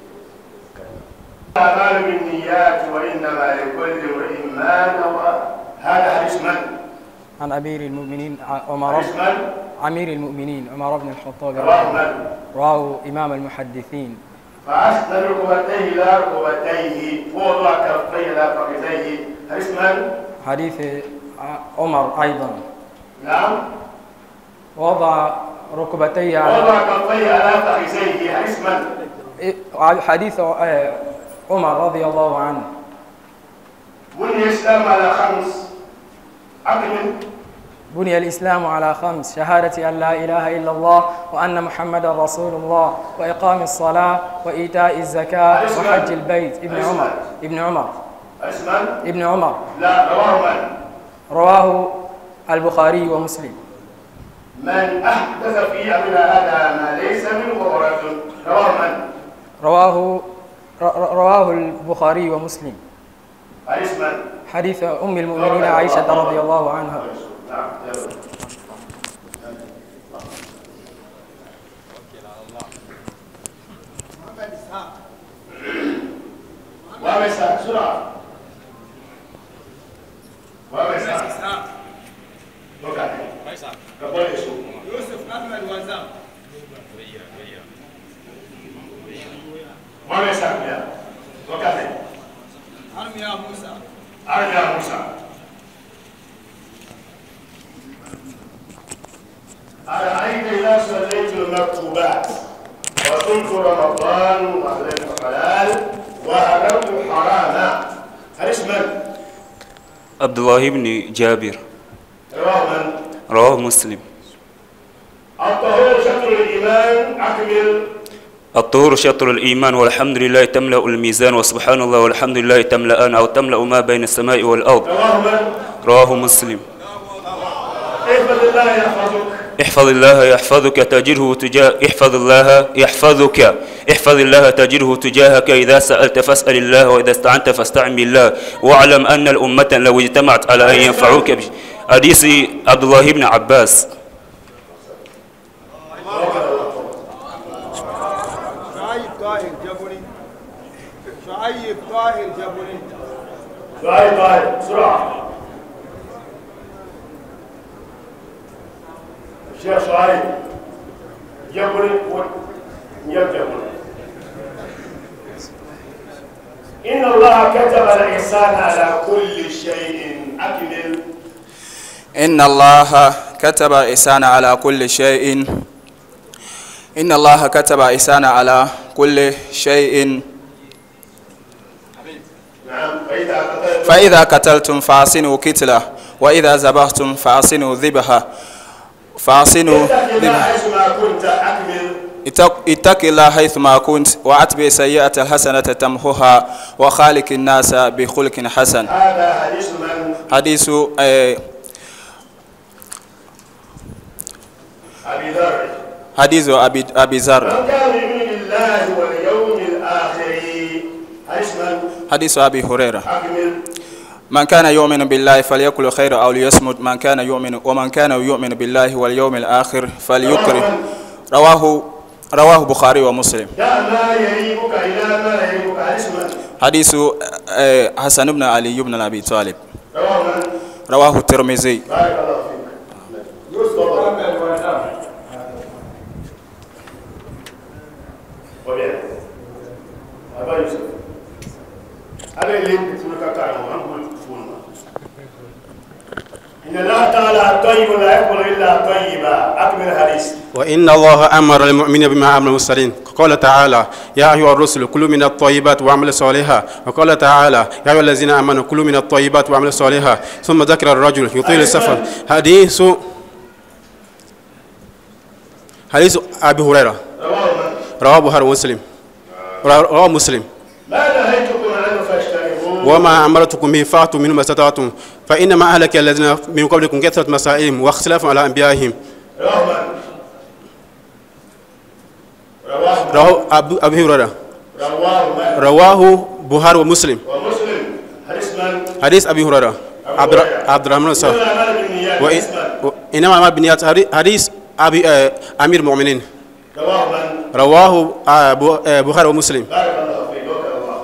أعمال بالنيات وإنما لكل امرئ ما نوى هذا حديث من؟ عن أمير المؤمنين عمر أمير المؤمنين عمر بن الخطاب رواه من؟ رواه إمام المحدثين. فأسند ركبتيه إلى ركبتيه ووضع كفيه إلى فخذيه حديث من؟ حديث عمر أيضا. نعم. وضع ركبتيه على ووضع كفيه على فخذيه حديث من؟ حديث عمر رضي الله عنه. بني الإسلام على خمس أكمل. بني الإسلام على خمس: شهادة أن لا إله إلا الله وأن محمدا رسول الله وإقام الصلاة وإيتاء الزكاة وحج البيت. ابن عمر ابن عمر ابن عمر لا رواه من؟ رواه البخاري ومسلم. من أحدث في أمرنا هذا ما ليس منه فهو رد. رواه من؟ رواه رواه البخاري ومسلم. حديث من؟ حديث أم المؤمنين عائشة رضي الله عنها. خمسة. أرأيت إذا صليت المكتوبات وصمت رمضان وأحللت حلال وهرمت حراما، حديث من؟ عبد الله بن جابر. رواه من؟ رواه مسلم. الطهور شطر الإيمان، أكمل. الطهور شطر الإيمان والحمد لله تملأ الميزان وسبحان الله والحمد لله تملأان أو تملأ ما بين السماء والأرض. رواه من؟ رواه مسلم. احفظ الله يحفظك. احفظ الله يحفظك تجده تجاه احفظ الله يحفظك احفظ الله تجده تجاهك. إذا سألت فاسأل الله وإذا استعنت فاستعن بالله واعلم أن الأمة لو اجتمعت على أن ينفعوك بش... حديث عبد الله بن عباس. شعيب طاهر جبري. شعيب طاهر جبري. شعيب طاهر بسرعة. الشيخ شعيب جبري جبري. إن الله كتب الإحسان على كل شيء، أكمل. إن الله كتب الإحسان على كل شيء إن الله كتب الإحسان على كل شيء. نعم. فإذا فإذا قتلتم فأحسنوا قتله وإذا ذبحتم فأحسنوا ذبحه فأحسنوا اتق الله حيثما كنت وأتبع سيئة الحسنة تمحوها وخالق الناس بخلق حسن. هذا حديث من؟ حديث آه أبي ذر. حديث أبي أبي ذر. من كان يؤمن بالله واليوم الآخر، حديث من؟ حديث أبي هريرة. أكمل. من كان يؤمن بالله فليقل خيرا أو ليصمت من كان يؤمن ومن كان يؤمن بالله واليوم الآخر فليكرم. رواه رواه البخاري ومسلم. دع ما يريبك إلى ما لا يريبك، حديث من؟ حديث حسن بن علي بن أبي طالب. رواه من؟ رواه الترمذي. بارك الله فيك. يوسف وبيان أبا يوسف هذا اللي يقولك كلام أقول فون. إن الله تعالى طيب لا يقبل إلا طيبا، أكمل الحديث. وإن الله أمر المؤمنين بما أمر المرسلين. قال تعالى يا أيها الرسل كلوا من الطيبات واعملوا صالحا. وقال تعالى يا أيها الذين آمنوا كلوا من الطيبات واعملوا صالحا. ثم ذكر الرجل يطيل السفر. حديث حديث أبي هريرة. رواه البخاري ومسلم. رواه مسلم. ما نهيتكم عنه فاجتنبوه وما أمرتكم به فأتوا منه ما استطعتم فإنما أهلك الذين من قبلكم كثرة مسائلهم واختلاف على أنبيائهم. رواه من؟ رواه أبي هريرة. رواه من؟ رواه البخاري ومسلم. ومسلم. حديث من؟ حديث أبي هريرة. عبد الرحمن الصالح. إنما الأعمال بالنيات. حديث أبي أمير المؤمنين. رواه من؟ رواه البخاري ومسلم. بارك الله فيك. الله.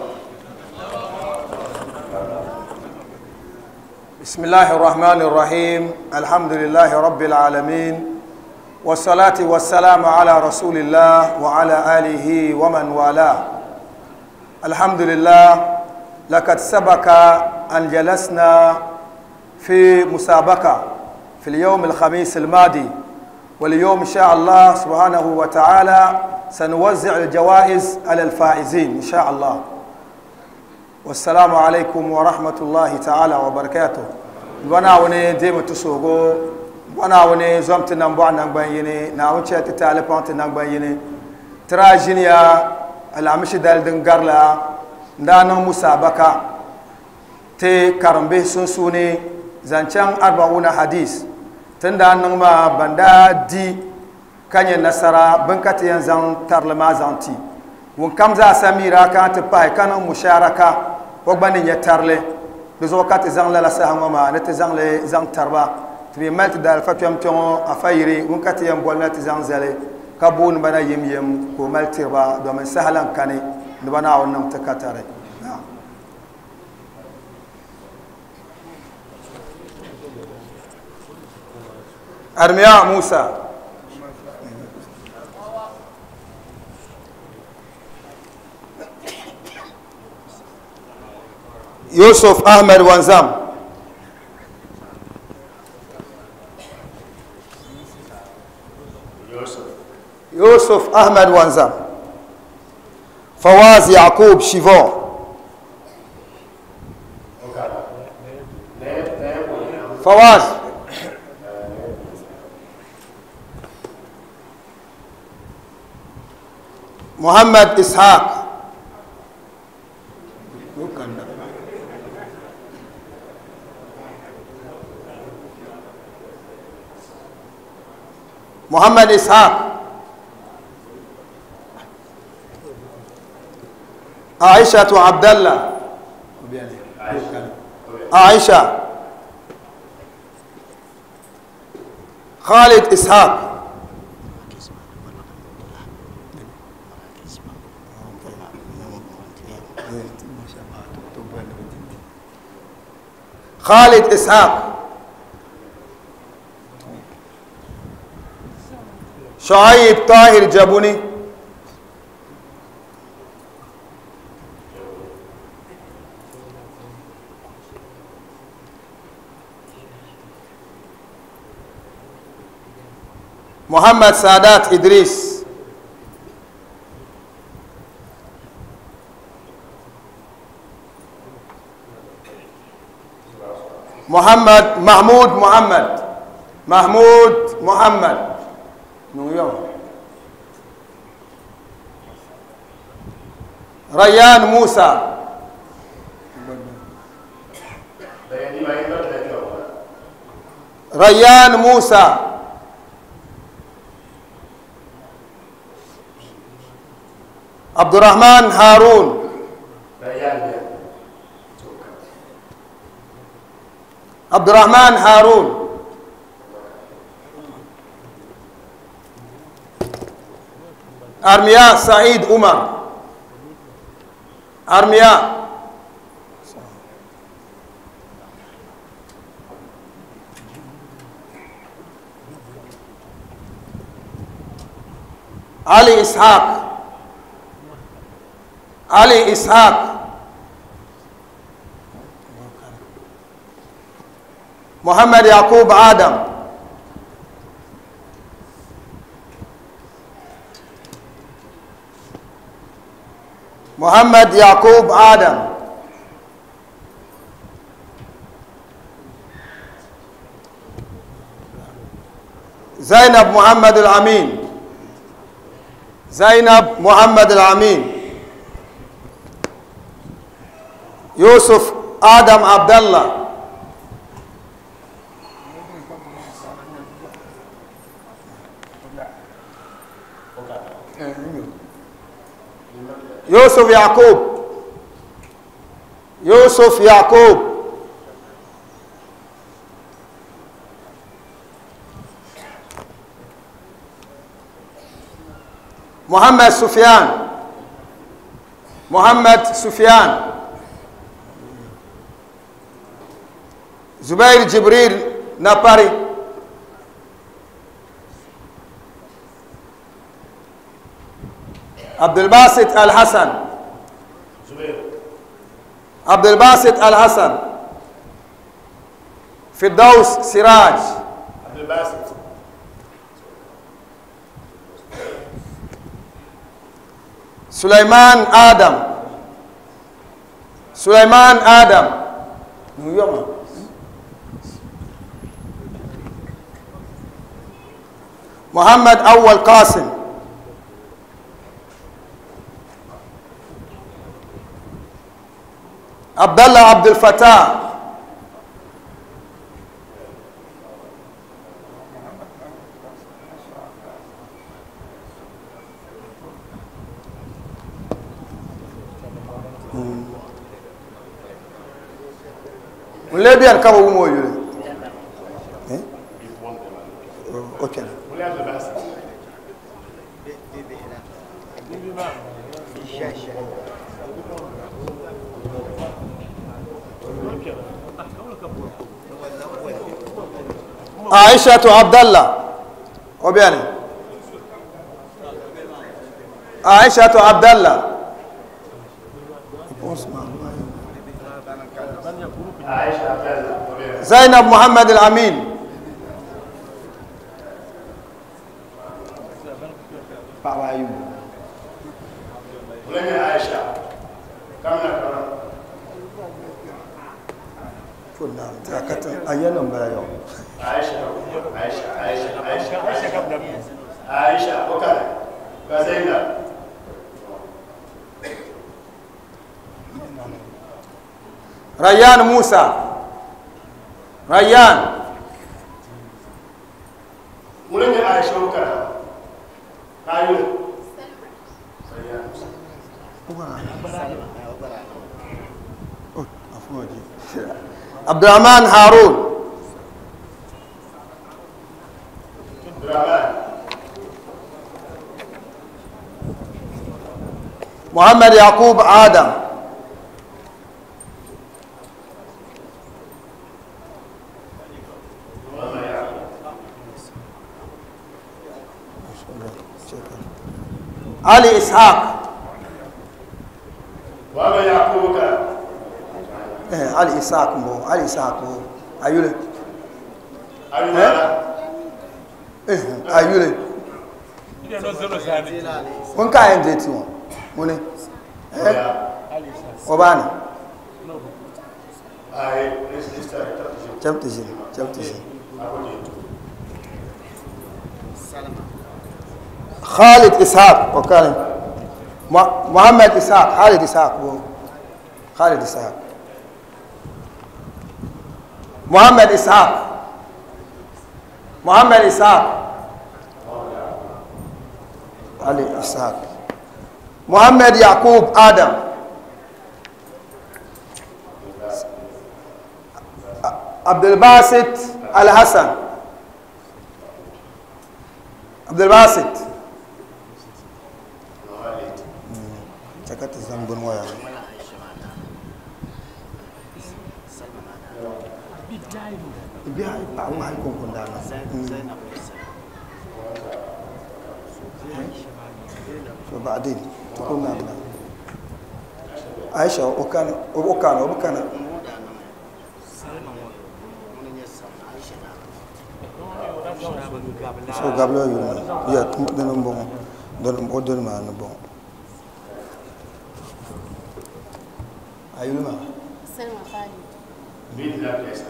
بسم الله الرحمن الرحيم. الحمد لله رب العالمين والصلاة والسلام على رسول الله وعلى آله ومن والاه. الحمد لله لقد سبق أن جلسنا في مسابقة في اليوم الخميس الماضي، واليوم إن شاء الله سبحانه وتعالى سنوزع الجوائز على الفائزين إن شاء الله. والسلام عليكم ورحمة الله تعالى وبركاته. وانا وني ديما تسوغو وانا وني زمت نمبع نمبع يني ناوچه تتالي بانت نمبع يني تراجينيا الامشي دال دنگرلا ندانا مسابقة تي كرمبه سنسوني زنچان أربعون حديث تندانا ما بندا دي كان نصرا بنكتي ينزان ترلما زانتي ونكمزا سميرا كانت باي كان مشاركة وقباني يترلي بزوكات زان لا سهمما نت زان لي زان تربا تبي مالت دال فتيام تيون افايري ونكتي يم بول مالت زان زالي كابون بنا يم يم كو مالت تربا دو من سهلان كاني نبنا ونم تكاتاري. أرمياء موسى يوسف أحمد وانزام يوسف أحمد وانزام. فواز يعقوب شيفون. فواز. محمد إسحاق. محمد إسحاق. عائشة عبد الله. عائشة. خالد إسحاق. خالد إسحاق. شعيب طاهر جابوني. محمد سادات إدريس. محمد محمود محمد محمود محمد نيويورك. ريان موسى. ريان موسى. عبد الرحمن هارون. عبد الرحمن هارون. أرميا سعيد عمر. أرميا. علي إسحاق. علي إسحاق. محمد يعقوب آدم. محمد يعقوب آدم. زينب محمد الأمين. زينب محمد الأمين. يوسف آدم عبد الله. يوسف يعقوب. يوسف يعقوب. محمد سفيان. محمد سفيان. زبير جبريل ناباري. عبد الباسط الحسن. عبد الباسط الحسن. فردوس سراج. عبد الباسط. سليمان آدم. سليمان آدم. نيويورك. محمد أول قاسم. عبد الله عبد الفتاح. ولا بيان كابو مو يولي ايه اوكي عائشة عبد الله وبياني عائشة عبد الله زينب محمد الأمين أيانا مبايو عائشة عائشة عائشة عائشة عائشة عائشة وكذا كزينب ريان موسى ريان ولن عائشة وكذا أيوه عبد الرحمن هارون محمد يعقوب آدم علي إسحاق وما يعقوب إيه علي إسحاق مو علي إسحاق مو أيوله أيوه إيه أيوله وين كان يديتي موني إيه وباني أي جم تجي جم تجي خالد إسحاق وكان محمد إسحاق خالد إسحاق بو خالد إسحاق محمد إسحاق محمد إسحاق علي إسحاق محمد يعقوب آدم عبد الباسط الحسن عبد الباسط سكت الزنبون ويا بيها ما يكون كندانا فبعدين تكون نعمل عائشة وكان وكان وكان so gablo yulu ya don bon don odon ma no bon ayuma سلمى خالد مين لا ليس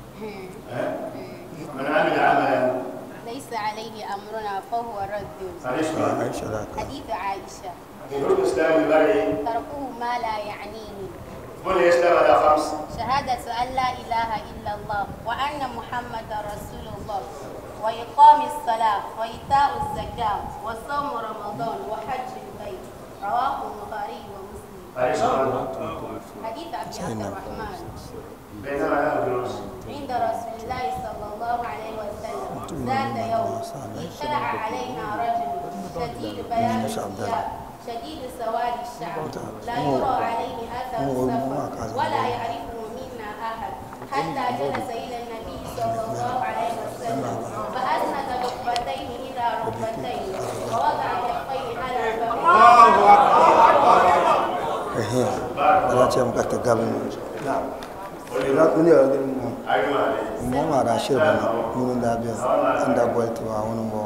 من عمل عملا ليس عليه أمرنا فهو رد عائشة حديث عائشة يقول الإسلام المرئي تركه ما لا يعنيه بني الإسلام على خمس شهادة أن لا إله إلا الله وأن محمد رسول الله وإقام الصلاة وإيتاء الزكاة وصوم رمضان وحج البيت رواه البخاري ومسلم. حديث أبي عبد الرحمن عند رسول الله صلى الله عليه وسلم ذات يوم اطلع علينا رجل شديد بياض الثياب شديد سواد الشعر لا يرى عليه أثر السفر ولا يعرفه منا أحد حتى جلس إلى النبي صلى الله عليه وسلم فأسند ركبتيه إلى ركبتيه ووضع كفيه على فمه. أنا أتيم كت قبل. نعم. لا من يقدر مو ما راح شربنا من دابين عند قويت وعون بو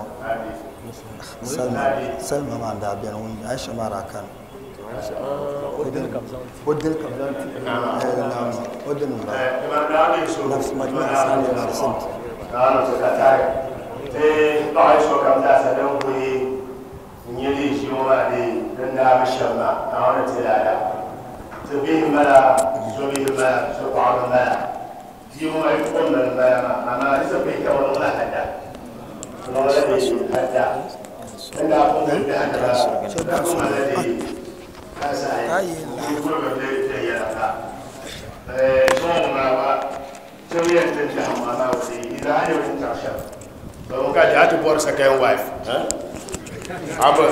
سلمى سلمى ما عند دابين وين عايشة ما راح كان ودن ودن كبلان نعم ودن نفس مجموعة ثانية سنت أنا سكتاي إيه بعيش وكم داس لهم بي نيلي شيوما دي لنا بشمع أنا تلالا تبيه ملا زوجي ملا سبحان ملا يوم يقوم الملا أما لسه بيك ولا حدا ولا ليش حدا إلا أقوم بهذا أقوم الذي أسعى يقول لي يا رب شو ما سويت تنجح ما وسي إذا أنا وتنجح لو كان جات بورس كان وايف ها عبر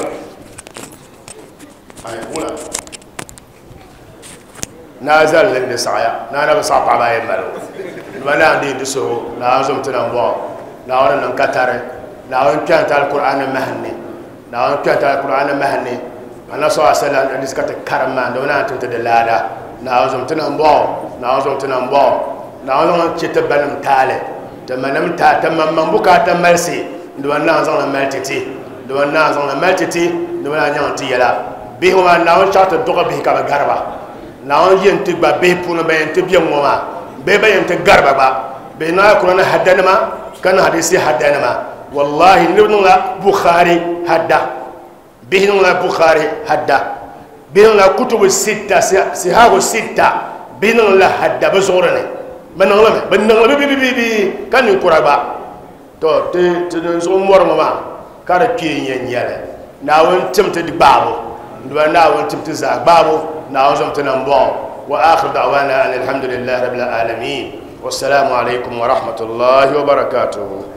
أي ولا نازل للنساء نانا بصعب على يملو ولا عندي دسو لازم تنبوا لا أنا نكتر لا أنا كانت القرآن مهني لا أنا كانت القرآن مهني أنا صلى الله عليه وسلم أديسكت كرمان دونا تنتدلالا لازم تنبوا لازم تنبوا لازم تتبنم تالي تمنم تا تمم بوكا تملسي دونا زون ملتتي دونا زون ملتتي دونا نيانتي يلا بيهما ناون شات دوغ بيه كابا غاربا ناون ينتي با بيه بونو با ينتي بيام موما بي با ينتي غاربا با بينا كنا حدنا ما كان حديثي حدنا ما والله نبنا بخاري حدا بيننا بخاري حدا بيننا كتب الستة سهاغ الستة بيننا حدا بزورنا بنغلم بنغلم بي بي بي بي كان يقرأ تو ت تزوم ورما كاركي ينياله ناون تمت بابو ندوا ناون تمت زاك بابو ناون زمت نمبو وآخر دعوانا أن الحمد لله رب العالمين والسلام عليكم ورحمة الله وبركاته.